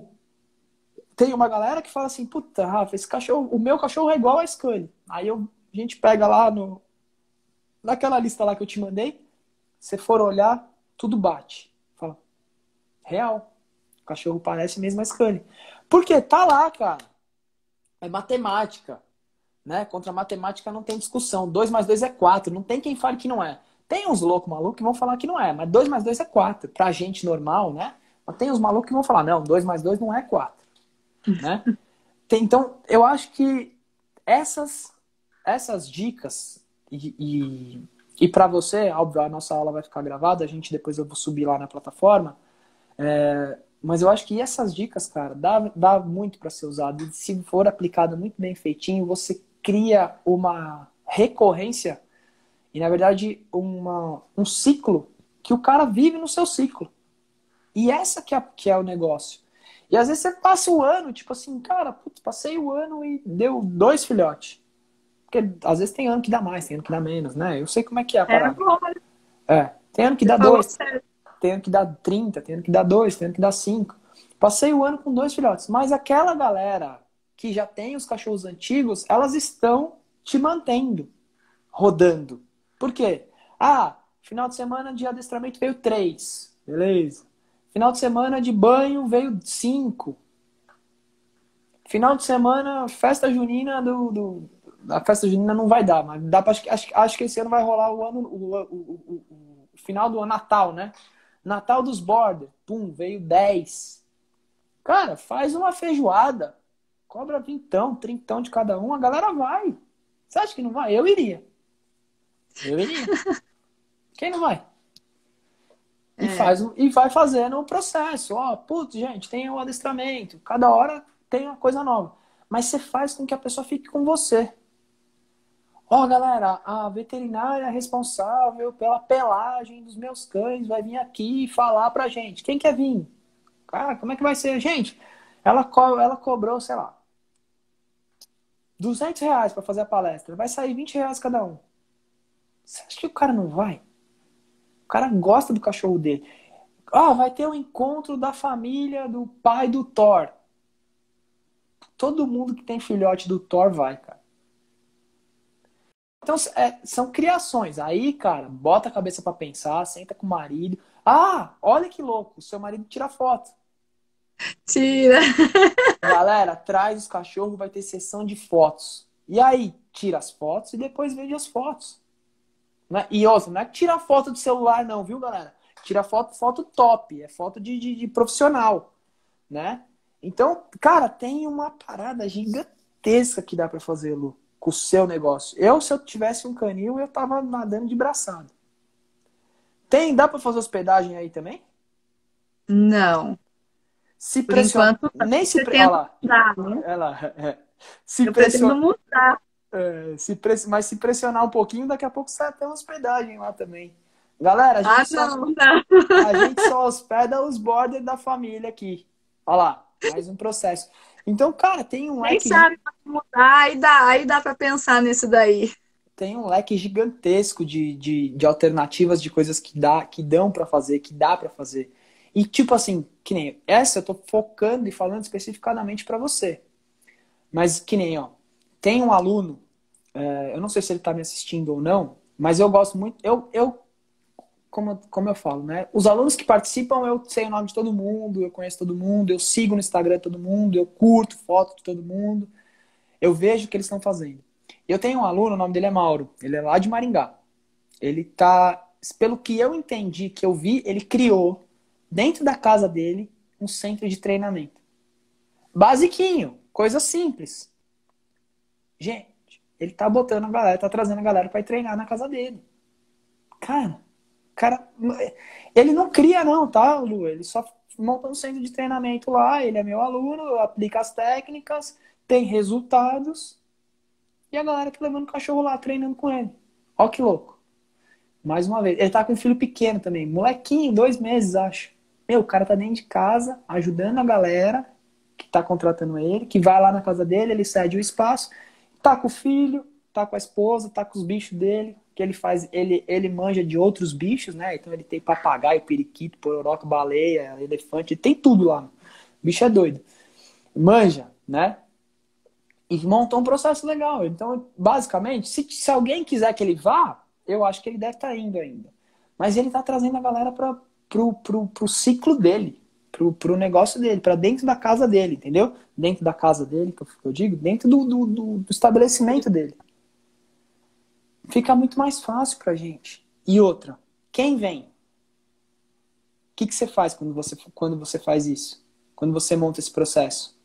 Tem uma galera que fala assim, puta, Rafa, esse cachorro, o meu cachorro é igual a Scully. Aí eu, a gente pega lá no, naquela lista lá que eu te mandei, se for olhar, tudo bate. Fala, real, o cachorro parece mesmo a Scully. Porque tá lá, cara. É matemática, né? Contra a matemática não tem discussão. Dois mais dois é quatro, não tem quem fale que não é. Tem uns loucos malucos que vão falar que não é, mas dois mais dois é quatro. Pra gente normal, né? Mas tem uns malucos que vão falar, não, dois mais dois não é quatro. Né? Então, eu acho que essas, essas dicas, e, e, e para você, óbvio, a nossa aula vai ficar gravada, a gente depois eu vou subir lá na plataforma, é, mas eu acho que essas dicas, cara, dá, dá muito para ser usado. E se for aplicado muito bem feitinho, você cria uma recorrência e, na verdade, uma, um ciclo que o cara vive no seu ciclo. E essa que é, que é o negócio. E às vezes você passa o ano, tipo assim, cara, putz, passei o ano e deu dois filhotes. Porque às vezes tem ano que dá mais, tem ano que dá menos, né? Eu sei como é que é a É parada. agora. É, tem ano que Você dá falou dois, certo. tem ano que dá trinta, tem ano que dá dois, tem ano que dá cinco. Passei o ano com dois filhotes. Mas aquela galera que já tem os cachorros antigos, elas estão te mantendo, rodando. Por quê? Ah, final de semana de adestramento veio três. Beleza. Final de semana de banho veio cinco. Final de semana, festa junina do, do. A festa junina não vai dar, mas dá pra, acho, acho que esse ano vai rolar o ano. O, o, o, o final do ano, Natal, né? Natal dos Border. Pum, veio dez. Cara, faz uma feijoada. Cobra vintão, trintão de cada um, a galera vai. Você acha que não vai? Eu iria. Eu iria. Quem não vai? E, É. faz, e vai fazendo o processo. Ó, putz, gente, tem o adestramento. Cada hora tem uma coisa nova. Mas você faz com que a pessoa fique com você. Ó, galera, a veterinária responsável pela pelagem dos meus cães vai vir aqui falar pra gente. Quem quer vir? Cara, como é que vai ser? Gente, ela, co ela cobrou, sei lá, duzentos reais pra fazer a palestra. Vai sair vinte reais cada um. Você acha que o cara não vai? O cara gosta do cachorro dele. Ah, vai ter um encontro da família do pai do Thor. Todo mundo que tem filhote do Thor vai, cara. Então, é, são criações. Aí, cara, bota a cabeça pra pensar, senta com o marido. Ah, olha que louco, o seu marido tira foto. Tira. Galera, traz os cachorros, vai ter sessão de fotos. E aí, tira as fotos e depois vende as fotos. Né? E outra, não é que tira foto do celular não, viu, galera? Tira foto, foto top, é foto de, de, de profissional, né? Então, cara, tem uma parada gigantesca que dá pra fazer, Lu, com o seu negócio. Eu, se eu tivesse um canil, eu tava nadando de braçada. Tem, dá pra fazer hospedagem aí também? Não. Se Por pressionar. enquanto, Nem se. Pre... Olha pretendo lá. mudar, né? Olha lá. É. Se Eu pretendo pressionar. mudar. É, se press... Mas se pressionar um pouquinho, daqui a pouco sai até uma hospedagem lá também. Galera, a Ah, gente só, não, não. a gente só hospeda os border da família aqui. Olha lá, mais um processo. Então, cara, tem um Quem leque, gi- sabe pode mudar, aí dá, aí dá para pensar nisso daí. tem um leque gigantesco de, de, de alternativas, de coisas que dá, que dão pra fazer, que dá pra fazer. E tipo assim, que nem essa eu tô focando e falando especificadamente pra você. Mas que nem, ó, tem um aluno, é, eu não sei se ele tá me assistindo ou não, mas eu gosto muito, eu, eu como, como eu falo, né? Os alunos que participam, eu sei o nome de todo mundo, eu conheço todo mundo, eu sigo no Instagram todo mundo, eu curto foto de todo mundo, eu vejo o que eles estão fazendo. Eu tenho um aluno, o nome dele é Mauro, ele é lá de Maringá. Ele tá, pelo que eu entendi, que eu vi, ele criou, dentro da casa dele, um centro de treinamento. Basiquinho, coisa simples. Gente, ele tá botando a galera, tá trazendo a galera pra ir treinar na casa dele. Cara, cara, ele não cria não, tá, Lu? Ele só monta um centro de treinamento lá, ele é meu aluno, aplica as técnicas, tem resultados, e a galera tá levando o cachorro lá, treinando com ele. Ó que louco. Mais uma vez. Ele tá com um filho pequeno também, molequinho, dois meses, acho. Meu, o cara tá dentro de casa, ajudando a galera que tá contratando ele, que vai lá na casa dele, ele cede o espaço, tá com o filho, tá com a esposa, tá com os bichos dele, que ele faz, ele, ele manja de outros bichos, né? Então ele tem papagaio, periquito, pororoca, baleia, elefante, tem tudo lá. O bicho é doido. Manja, né? E montou um processo legal. Então, basicamente, se, se alguém quiser que ele vá, eu acho que ele deve estar indo ainda. Mas ele está trazendo a galera para pro, pro, pro ciclo dele, pro, pro negócio dele, para dentro da casa dele, entendeu? Dentro da casa dele, que eu, que eu digo, dentro do, do, do, do estabelecimento dele. Fica muito mais fácil pra gente. E outra, quem vem? O que, que você faz quando você, quando você faz isso? Quando você monta esse processo?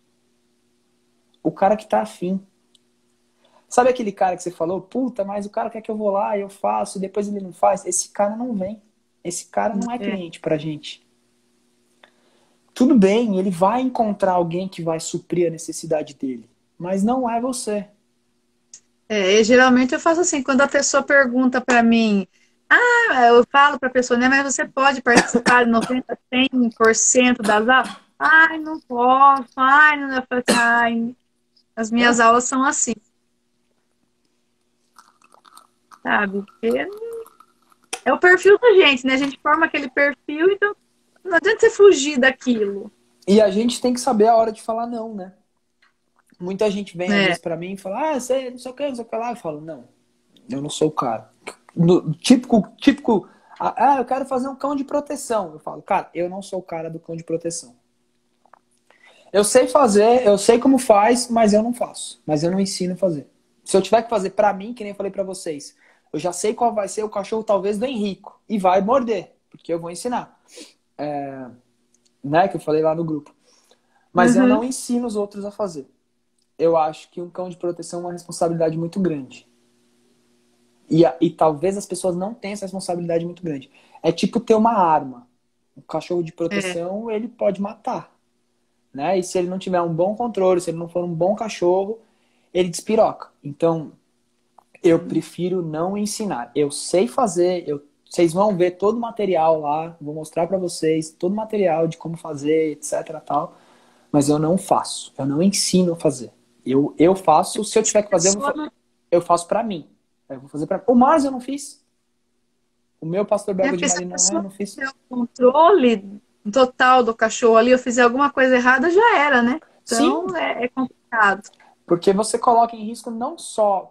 O cara que tá afim. Sabe aquele cara que você falou? Puta, mas o cara quer que eu vou lá, eu faço, e depois ele não faz. Esse cara não vem. Esse cara não é É. cliente pra gente. Tudo bem, ele vai encontrar alguém que vai suprir a necessidade dele. Mas não é você. É, e geralmente eu faço assim, quando a pessoa pergunta para mim, ah, eu falo para a pessoa, né, mas você pode participar de noventa, cem por cento das aulas? Ai, não posso, ai, não, eu falo assim, ai, as minhas aulas são assim, sabe? Porque é o perfil da gente, né? A gente forma aquele perfil, então não adianta você fugir daquilo. E a gente tem que saber a hora de falar não, né? Muita gente vem às É, vezes pra mim e fala, ah, você não sei o que, não sei o que lá. Eu falo, não, eu não sou o cara. No, típico, típico, ah, eu quero fazer um cão de proteção. Eu falo, cara, eu não sou o cara do cão de proteção. Eu sei fazer, eu sei como faz, mas eu não faço. Mas eu não ensino a fazer. Se eu tiver que fazer pra mim, que nem eu falei pra vocês, eu já sei qual vai ser o cachorro, talvez, do Henrico. E vai morder, porque eu vou ensinar. É, né, que eu falei lá no grupo. Mas eu não uhum, ensino os outros a fazer. Eu acho que um cão de proteção é uma responsabilidade muito grande. E, a- e talvez as pessoas não tenham essa responsabilidade muito grande. É tipo ter uma arma. Um cachorro de é, proteção, ele pode matar. Né? E se ele não tiver um bom controle, se ele não for um bom cachorro, ele despiroca. Então, eu prefiro não ensinar. Eu sei fazer, eu, vocês vão ver todo o material lá, vou mostrar pra vocês todo o material de como fazer, etc, tal, mas eu não faço. Eu não ensino a fazer. Eu, eu faço, se eu tiver que a fazer, eu, vou, pessoa fa- não eu faço pra mim. Eu vou fazer para O Mars eu não fiz. O meu pastor é, belga de porque se a Malinois eu pessoa não não fiz. tiver o controle total do cachorro ali, eu fizer alguma coisa errada, já era, né? Sim, Então é, é complicado. porque você coloca em risco não só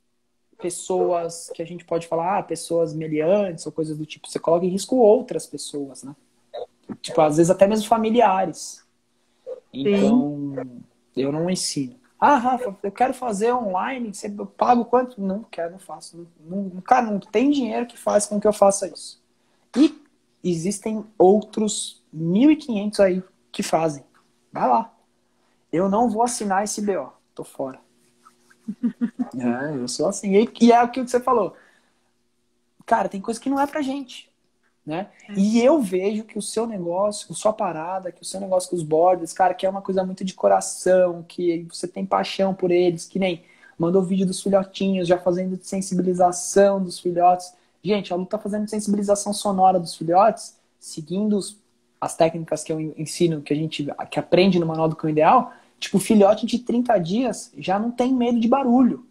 pessoas que a gente pode falar, ah, pessoas meliantes ou coisas do tipo, você coloca em risco outras pessoas, né? Tipo, às vezes até mesmo familiares. Sim. Então, eu não ensino. Ah, Rafa, eu quero fazer online, você eu pago quanto? Não quero, não faço. Não, não, cara, não tem dinheiro que faz com que eu faça isso. E existem outros mil e quinhentos aí que fazem. Vai lá. Eu não vou assinar esse B O. Tô fora. É, eu sou assim. E, e é aquilo que você falou. Cara, tem coisa que não é pra gente. né? E eu vejo que o seu negócio, a sua parada, que o seu negócio com os borders, cara, que é uma coisa muito de coração, que você tem paixão por eles, que nem mandou vídeo dos filhotinhos, já fazendo sensibilização dos filhotes. Gente, a Lu tá fazendo sensibilização sonora dos filhotes, seguindo os, as técnicas que eu ensino, que a gente que aprende no Manual do Cão Ideal. Tipo, filhote de trinta dias já não tem medo de barulho.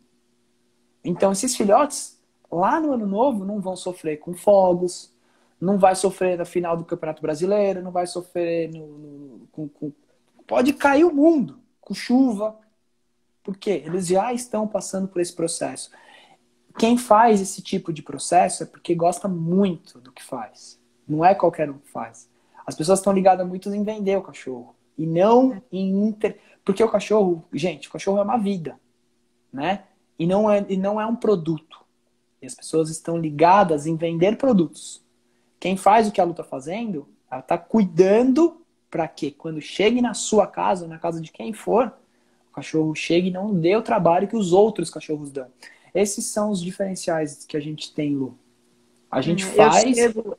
Então, esses filhotes, lá no ano novo, não vão sofrer com fogos, não vai sofrer na final do Campeonato Brasileiro, não vai sofrer no, no, com, com... Pode cair o mundo com chuva. Por quê? Eles já estão passando por esse processo. Quem faz esse tipo de processo é porque gosta muito do que faz. Não é qualquer um que faz. As pessoas estão ligadas muito em vender o cachorro. E não em... Inter... Porque o cachorro, gente, o cachorro é uma vida, né? E não é, e não é um produto. E as pessoas estão ligadas em vender produtos. Quem faz o que a Lu está fazendo, ela está cuidando para que quando chegue na sua casa, ou na casa de quem for, o cachorro chegue e não dê o trabalho que os outros cachorros dão. Esses são os diferenciais que a gente tem, Lu. A gente Eu faz... chego,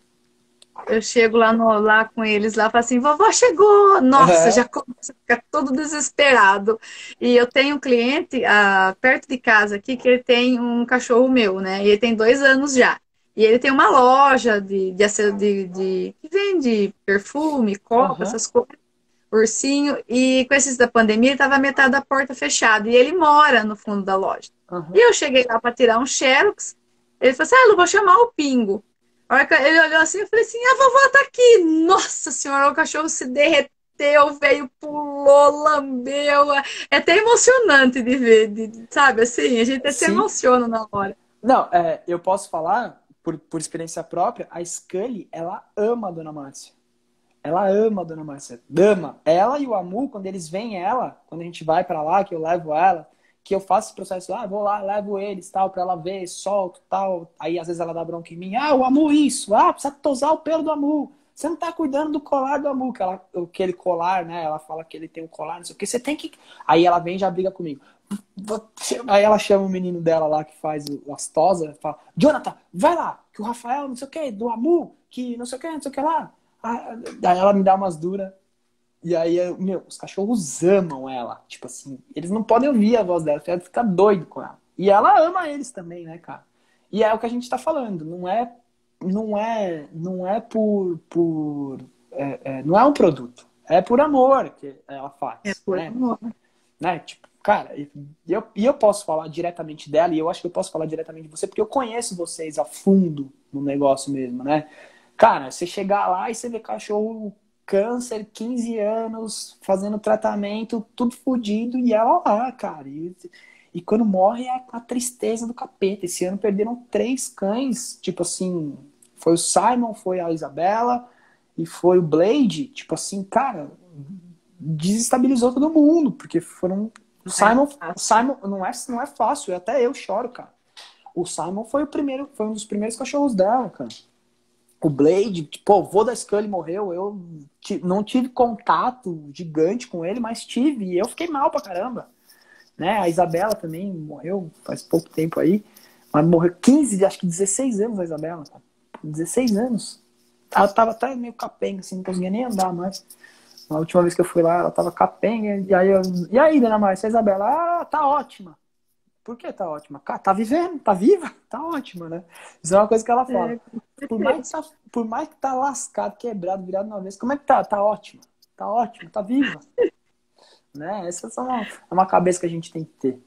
eu chego lá, no, lá com eles, lá, falo assim, vovó chegou! Nossa, Uhum. já começa a ficar todo desesperado. E eu tenho um cliente ah, perto de casa aqui, que ele tem um cachorro meu, né? E ele tem dois anos já. E ele tem uma loja de, de, de, de que vende perfume, copo, Uhum. essas coisas, ursinho. E com esses da pandemia, ele estava metade da porta fechada. E ele mora no fundo da loja. E Uhum. eu cheguei lá para tirar um xerox. Ele falou assim, ah, Lu, vou chamar o Pingo. A hora que ele olhou assim, eu falei assim, a vovó tá aqui. Nossa senhora, o cachorro se derreteu, veio, pulou, lambeu. É até emocionante de ver, de, sabe, assim, a gente até se Sim. emociona na hora. Não, é, eu posso falar, por, por experiência própria, a Scully, ela ama a Dona Márcia. Ela ama a Dona Márcia. Ama. Ela e o Amu, quando eles veem ela, quando a gente vai pra lá, que eu levo ela, que eu faço esse processo lá, ah, vou lá, levo eles, tal, pra ela ver, solto, tal. Aí, às vezes, ela dá bronca em mim. Ah, o Amu isso. Ah, precisa tosar o pelo do Amu. Você não tá cuidando do colar do Amu. Que ela, aquele colar, né? Ela fala que ele tem um colar, não sei o que. Você tem que... Aí ela vem e já briga comigo. Aí ela chama o menino dela lá que faz as tosas, fala, Jonathan, vai lá, que o Rafael, não sei o que, do Amu, que não sei o que, não sei o que lá. Aí ela me dá umas duras. E aí, meu, os cachorros amam ela. Tipo assim, eles não podem ouvir a voz dela, ela fica doido com ela. E ela ama eles também, né, cara? E é o que a gente tá falando, não é, não é, não é por, por é, é, não é um produto, é por amor que ela faz, É por né? amor. Né? Tipo, cara, e eu, e eu posso falar diretamente dela, e eu acho que eu posso falar diretamente de você, porque eu conheço vocês a fundo no negócio mesmo, né? Cara, você chegar lá e você vê cachorro câncer, quinze anos, fazendo tratamento, tudo fodido, e ela lá, cara. E, e quando morre é a tristeza do capeta. Esse ano perderam três cães, tipo assim, foi o Simon, foi a Isabela e foi o Blade, tipo assim, cara, desestabilizou todo mundo, porque foram... O Simon, o Simon não, é, não é fácil, até eu choro, cara. O Simon foi o primeiro, foi um dos primeiros cachorros dela, cara. O Blade, pô, o vô da Scully morreu, eu não tive contato gigante com ele, mas tive, e eu fiquei mal pra caramba. Né? A Isabela também morreu faz pouco tempo aí, mas morreu quinze, acho que dezesseis anos a Isabela, cara. dezesseis anos. Ela tava até meio capenga, assim, não conseguia nem andar mais. A última vez que eu fui lá, ela tava capenga, e aí eu, e aí, dona Márcia, a Isabela, ah, tá ótima. Por que tá ótima? Cara, tá vivendo, tá viva, tá ótima, né? Isso é uma coisa que ela fala. É, Por mais que tá, por mais que tá lascado, quebrado, virado uma vez, como é que tá? Tá ótima, tá ótima, tá viva. Né? Essa é uma, é uma cabeça que a gente tem que ter.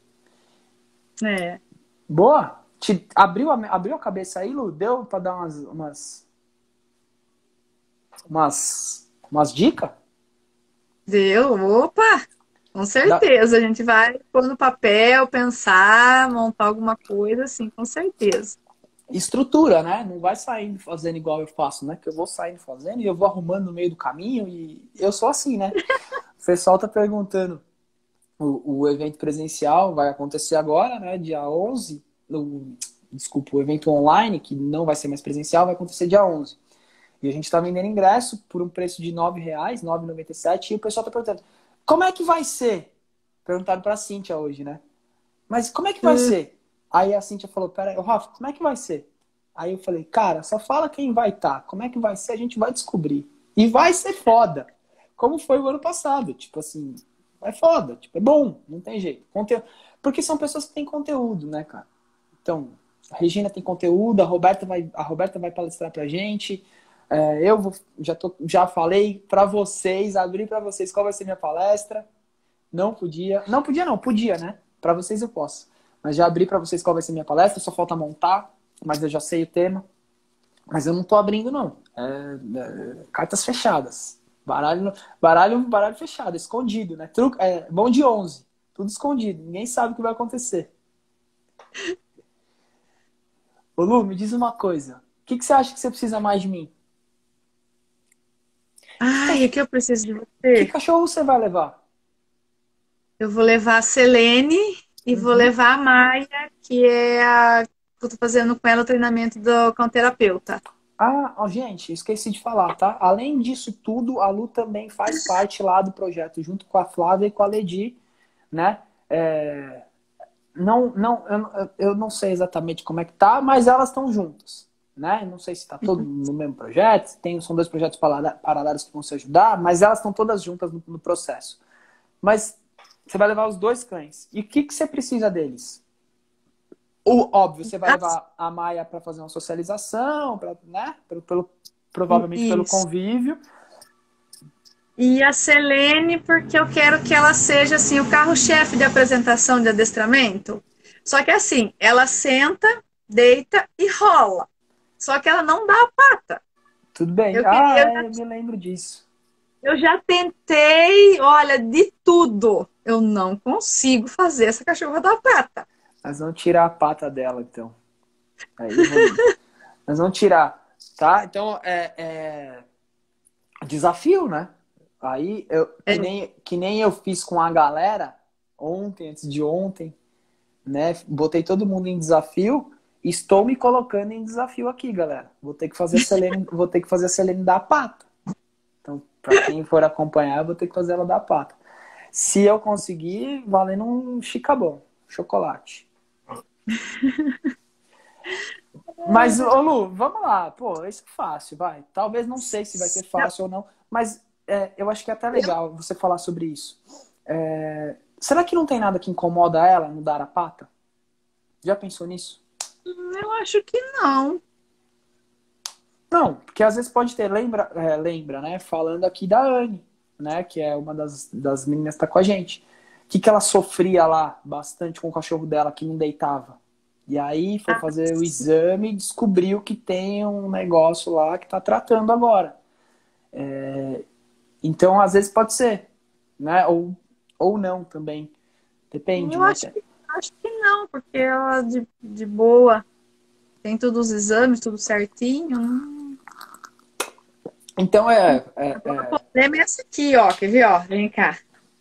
é. Boa? Te, abriu, a, abriu a cabeça aí, Lu? Deu pra dar umas umas umas, umas dicas? Deu, opa! Com Da, certeza, a gente vai pôr no papel, pensar, montar alguma coisa, assim, com certeza. estrutura, né? Não vai saindo fazendo igual eu faço, né? Que eu vou saindo fazendo e eu vou arrumando no meio do caminho e eu sou assim, né? O pessoal tá perguntando. O, o evento presencial vai acontecer agora, né? Dia onze. No, desculpa, o evento online, que não vai ser mais presencial, vai acontecer dia onze. E a gente tá vendendo ingresso por um preço de nove reais, nove reais e noventa e sete centavos. E o pessoal tá perguntando, como é que vai ser? Perguntaram pra Cíntia hoje, né? Mas como é que vai Hum. ser? Aí a Cíntia falou, peraí, Rafa, como é que vai ser? Aí eu falei, cara, só fala quem vai estar. Como é que vai ser? A gente vai descobrir. E vai ser foda. Como foi o ano passado. Tipo assim, é foda. Tipo, é bom, não tem jeito. Conte... Porque são pessoas que têm conteúdo, né, cara? Então, a Regina tem conteúdo, a Roberta vai, a Roberta vai palestrar pra gente. É, eu vou, já, tô, já falei pra vocês, abri pra vocês qual vai ser minha palestra. Não podia. Não podia não, podia, né? Pra vocês eu posso. Mas já abri pra vocês qual vai ser minha palestra, só falta montar. Mas eu já sei o tema. Mas eu não tô abrindo, não. É, é, cartas fechadas. Baralho, baralho, baralho fechado, escondido, né? Truco, é, mão de onze. Tudo escondido. Ninguém sabe o que vai acontecer. Ô Lu, me diz uma coisa. O que, que você acha que você precisa mais de mim? Ai, o que eu preciso de Que você? cachorro você vai levar? Eu vou levar a Selene e vou Uhum. levar a Maia, que é a que eu tô fazendo com ela o treinamento do com terapeuta. Ah, ó, gente, esqueci de falar, tá? Além disso tudo, a Lu também faz parte lá do projeto, junto com a Flávia e com a Ledi, né? É, não, não, eu, eu não sei exatamente como é que tá, mas elas estão juntas, né? Não sei se tá todo no mesmo projeto, se tem, são dois projetos paralelos que vão se ajudar, mas elas estão todas juntas no, no processo. Mas você vai levar os dois cães. E o que, que você precisa deles? O, óbvio, você vai levar a Maia para fazer uma socialização, pra, né? Pelo, pelo, provavelmente pelo Isso. convívio. E a Selene, porque eu quero que ela seja assim o carro-chefe de apresentação de adestramento. Só que assim, ela senta, deita e rola. Só que ela não dá a pata. Tudo bem. Eu Ah, queria, eu é, já, eu me lembro disso. eu já tentei, olha, de tudo. Eu não consigo fazer essa cachorra dar a pata. Nós vamos tirar a pata dela, então. Aí vamos... Nós vamos tirar, tá? Então, é, é... desafio, né? Aí, eu, que, É, nem, que nem eu fiz com a galera ontem, antes de ontem, né? Botei todo mundo em desafio. Estou me colocando em desafio aqui, galera. Vou ter que fazer a Selene, vou ter que fazer a Selene dar a pata. Então, para quem for acompanhar, eu vou ter que fazer ela dar a pata. Se eu conseguir, valendo um chicabom, chocolate. Mas, ô Lu, vamos lá. Pô, isso é fácil, vai. Talvez não sei se vai ser fácil ou não, mas é, eu acho que é até legal você falar sobre isso. É, será que não tem nada que incomoda ela no dar a pata? Já pensou nisso? eu acho que não. Não, porque às vezes pode ter, lembra, é, lembra, né? Falando aqui da Anne, né? Que é uma das, das meninas que tá com a gente. O que, que ela sofria lá bastante com o cachorro dela que não deitava? E aí foi fazer o exame e descobriu que tem um negócio lá que tá tratando agora. É, então, às vezes pode ser, né? Ou, ou não também. Depende, Eu né? acho que, acho que não, porque ela de, de boa tem todos os exames, tudo certinho. Não. Então é, é, Agora o é... problema é esse aqui, ó. Quer ver, ó? Vem cá.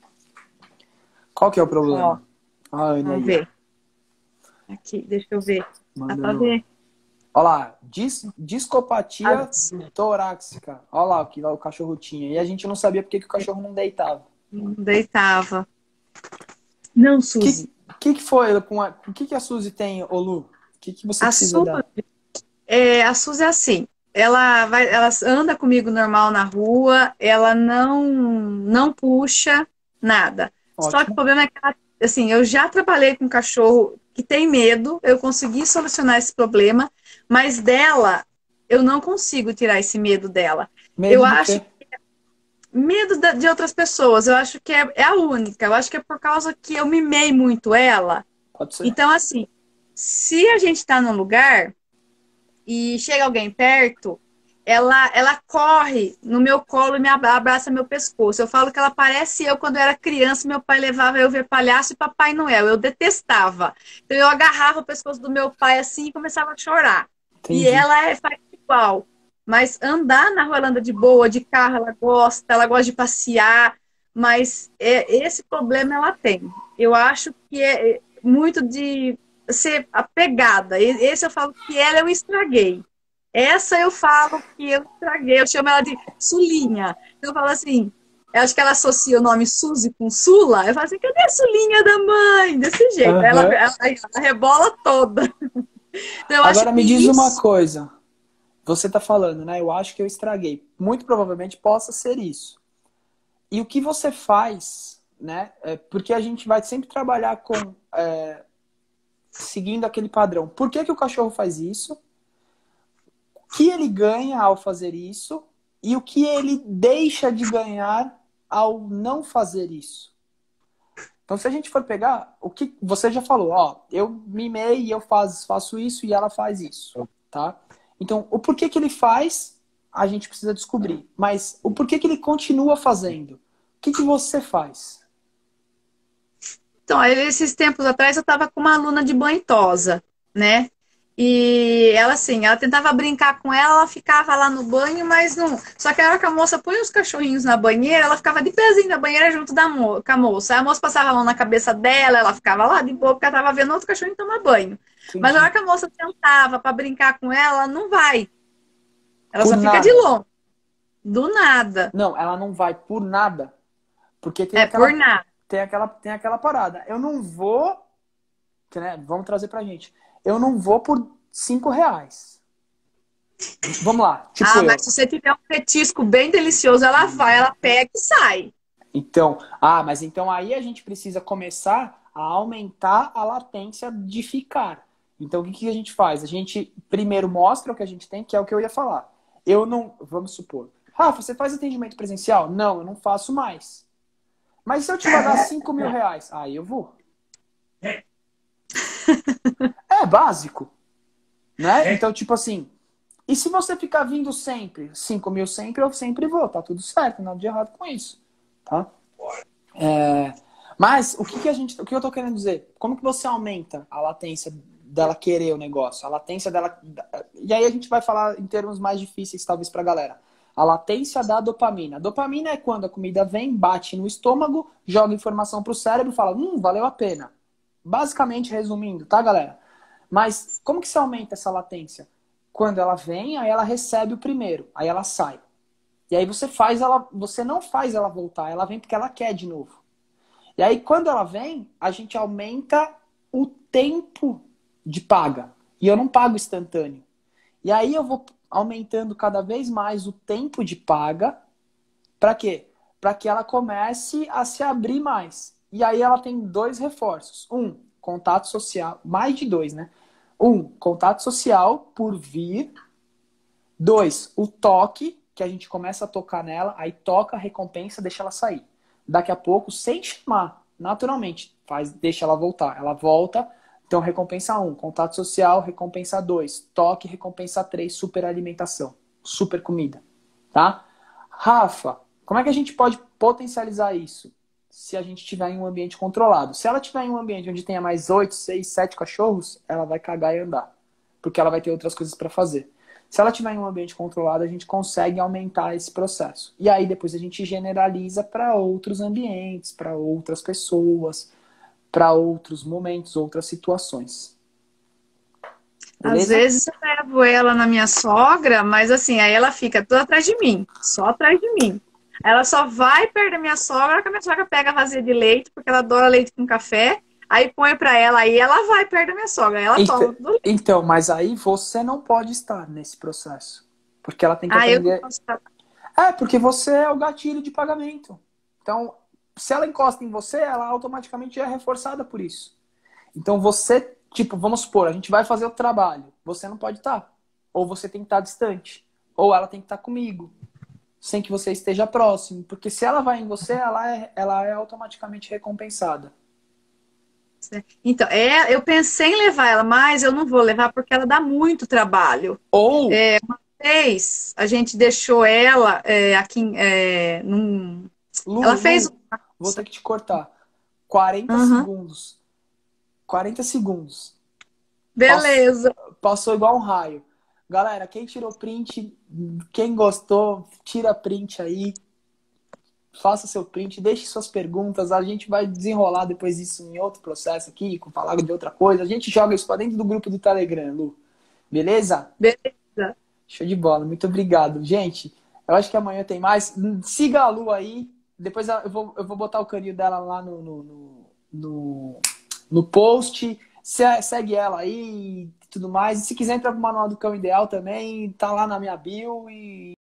Qual que é o Ó, problema? Ah, Anne vamos aí, ver. Aqui, deixa eu ver. Dá pra mandando... ver? Olha lá, dis, discopatia Assim, torácica. Olha lá o que lá o cachorro tinha. E a gente não sabia porque que o cachorro não deitava. não deitava. Não, O Suzy. que, que, que foi com a... O que, que a Suzy tem, ô Lu? O que, que você A precisa Suzy, dar? é, a Suzy é assim. Ela vai, ela anda comigo normal na rua, ela não não puxa nada. Só que o Ótimo. problema é que ela, assim, eu já trabalhei com cachorro que tem medo, eu consegui solucionar esse problema, mas dela eu não consigo tirar esse medo dela. Eu Medo do acho quê? medo da- de outras pessoas, eu acho que é, é a única. Eu acho que é por causa que eu mimei muito ela. Pode ser. Então, assim, se a gente tá num lugar e chega alguém perto, ela, ela corre no meu colo e me abra- abraça meu pescoço. Eu falo que ela parece eu quando eu era criança, meu pai levava eu ver Palhaço e Papai Noel. Eu detestava. Então eu agarrava o pescoço do meu pai assim e começava a chorar. E Entendi. ela é faz igual. Mas andar na rua, ela anda de boa, de carro, ela gosta, ela gosta de passear. Mas é, esse problema ela tem. Eu acho que é muito de ser apegada. E- Esse eu falo que ela eu estraguei. Essa eu falo que eu estraguei. Eu chamo ela de Sulinha. Então eu falo assim, eu acho que ela associa o nome Suzy com Sula. Eu falo assim, cadê a Sulinha da mãe? Desse jeito. Ela, Aham. ela, ela rebola toda. Então, eu acho Agora que me diz uma isso. coisa. Você tá falando, né? Eu acho que eu estraguei. Muito provavelmente possa ser isso. E o que você faz, né? É porque a gente vai sempre trabalhar com é, seguindo aquele padrão. Por que que o cachorro faz isso? O que ele ganha ao fazer isso? E o que ele deixa de ganhar ao não fazer isso? Então, se a gente for pegar, o que você já falou, ó, eu mimei e eu faz, faço isso e ela faz isso, tá? Então, o porquê que ele faz, a gente precisa descobrir. Mas o porquê que ele continua fazendo? O que que você faz? Então, aí, esses tempos atrás eu estava com uma aluna de banho tosa, né? E ela, assim, ela tentava brincar com ela, ela ficava lá no banho, mas não. Só que a hora que a moça põe os cachorrinhos na banheira, ela ficava de pezinho na banheira junto da mo com a moça. Aí a moça passava a mão na cabeça dela, ela ficava lá de boa, porque ela estava vendo outro cachorrinho tomar banho. Mas a hora Entendi. que a moça tentava para brincar com ela, ela não vai. Ela Por só fica de nada. longe, do nada. Não, ela não vai por nada. Porque tem É por aquela, nada. tem aquela, tem aquela parada. Eu não vou, que, né, vamos trazer pra gente. Eu não vou por cinco reais. Vamos lá, tipo Ah, mas eu. se você tiver um petisco bem delicioso, ela vai, ela pega e sai. Então, ah, mas então aí a gente precisa começar a aumentar a latência de ficar. Então, o que que a gente faz? A gente primeiro mostra o que a gente tem, que é o que eu ia falar. Eu não, vamos supor, Rafa, você faz atendimento presencial? Não, eu não faço mais. Mas se eu te pagar cinco mil reais, aí eu vou. É básico, né? Então, tipo assim, e se você ficar vindo sempre, cinco mil sempre, eu sempre vou, tá tudo certo, nada de errado com isso, tá? É, mas o que, que a gente, o que eu tô querendo dizer? Como que você aumenta a latência dela querer o negócio? A latência dela. E aí a gente vai falar em termos mais difíceis, talvez, pra galera. A latência da dopamina. A dopamina é quando a comida vem, bate no estômago, joga informação pro cérebro e fala, hum, valeu a pena. Basicamente, resumindo, tá, galera? Mas como que se aumenta essa latência? Quando ela vem, aí ela recebe o primeiro, aí ela sai. E aí você faz ela, você não faz ela voltar, ela vem porque ela quer de novo. E aí quando ela vem, a gente aumenta o tempo de paga. E eu não pago instantâneo. E aí eu vou aumentando cada vez mais o tempo de paga. Para quê? Para que ela comece a se abrir mais. E aí ela tem dois reforços. Um, contato social, mais de dois, né? Um, contato social por vir. Dois, o toque, que a gente começa a tocar nela, aí toca, recompensa, deixa ela sair. Daqui a pouco, sem chamar, naturalmente, faz, deixa ela voltar. Ela volta, então recompensa um, contato social, recompensa dois, toque, recompensa três, super alimentação, super comida, tá? Rafa, como é que a gente pode potencializar isso? Se a gente estiver em um ambiente controlado. Se ela estiver em um ambiente onde tenha mais oito, seis, sete cachorros, ela vai cagar e andar. Porque ela vai ter outras coisas para fazer. Se ela estiver em um ambiente controlado, a gente consegue aumentar esse processo. E aí depois a gente generaliza para outros ambientes, para outras pessoas, para outros momentos, outras situações. Às Beleza? vezes eu levo ela na minha sogra, mas assim, aí ela fica toda atrás de mim, só atrás de mim. Ela só vai perto da minha sogra, que a minha sogra pega a vasilha de leite, porque ela adora leite com café, aí põe pra ela, aí ela vai perto da minha sogra, aí ela Então, toma tudo leite. então, mas aí você não pode estar nesse processo. Porque ela tem que Ah, eu não aprender. posso falar. É, porque você é o gatilho de pagamento. Então, se ela encosta em você, ela automaticamente é reforçada por isso. Então você, tipo, vamos supor, a gente vai fazer o trabalho. Você não pode estar. Ou você tem que estar distante. Ou ela tem que estar comigo. Sem que você esteja próximo. Porque se ela vai em você, ela é, ela é automaticamente recompensada. Então, é, eu pensei em levar ela, mas eu não vou levar porque ela dá muito trabalho. Ou, É, uma vez a gente deixou ela é, aqui, é, num... Lu, Ela fez. Lu, vou ter que te cortar. quarenta Uhum. segundos. quarenta segundos. Pass- Beleza. Passou igual um raio. Galera, quem tirou print, quem gostou, tira print aí. Faça seu print, deixe suas perguntas. A gente vai desenrolar depois isso em outro processo aqui, com falar de outra coisa. A gente joga isso para dentro do grupo do Telegram, Lu. Beleza? Beleza. Show de bola. Muito obrigado. Gente, eu acho que amanhã tem mais. Siga a Lu aí. Depois eu vou, eu vou botar o caninho dela lá no, no, no, no, no post. Se- Segue ela aí. tudo mais. E se quiser entrar pro Manual do Cão Ideal também, tá lá na minha bio e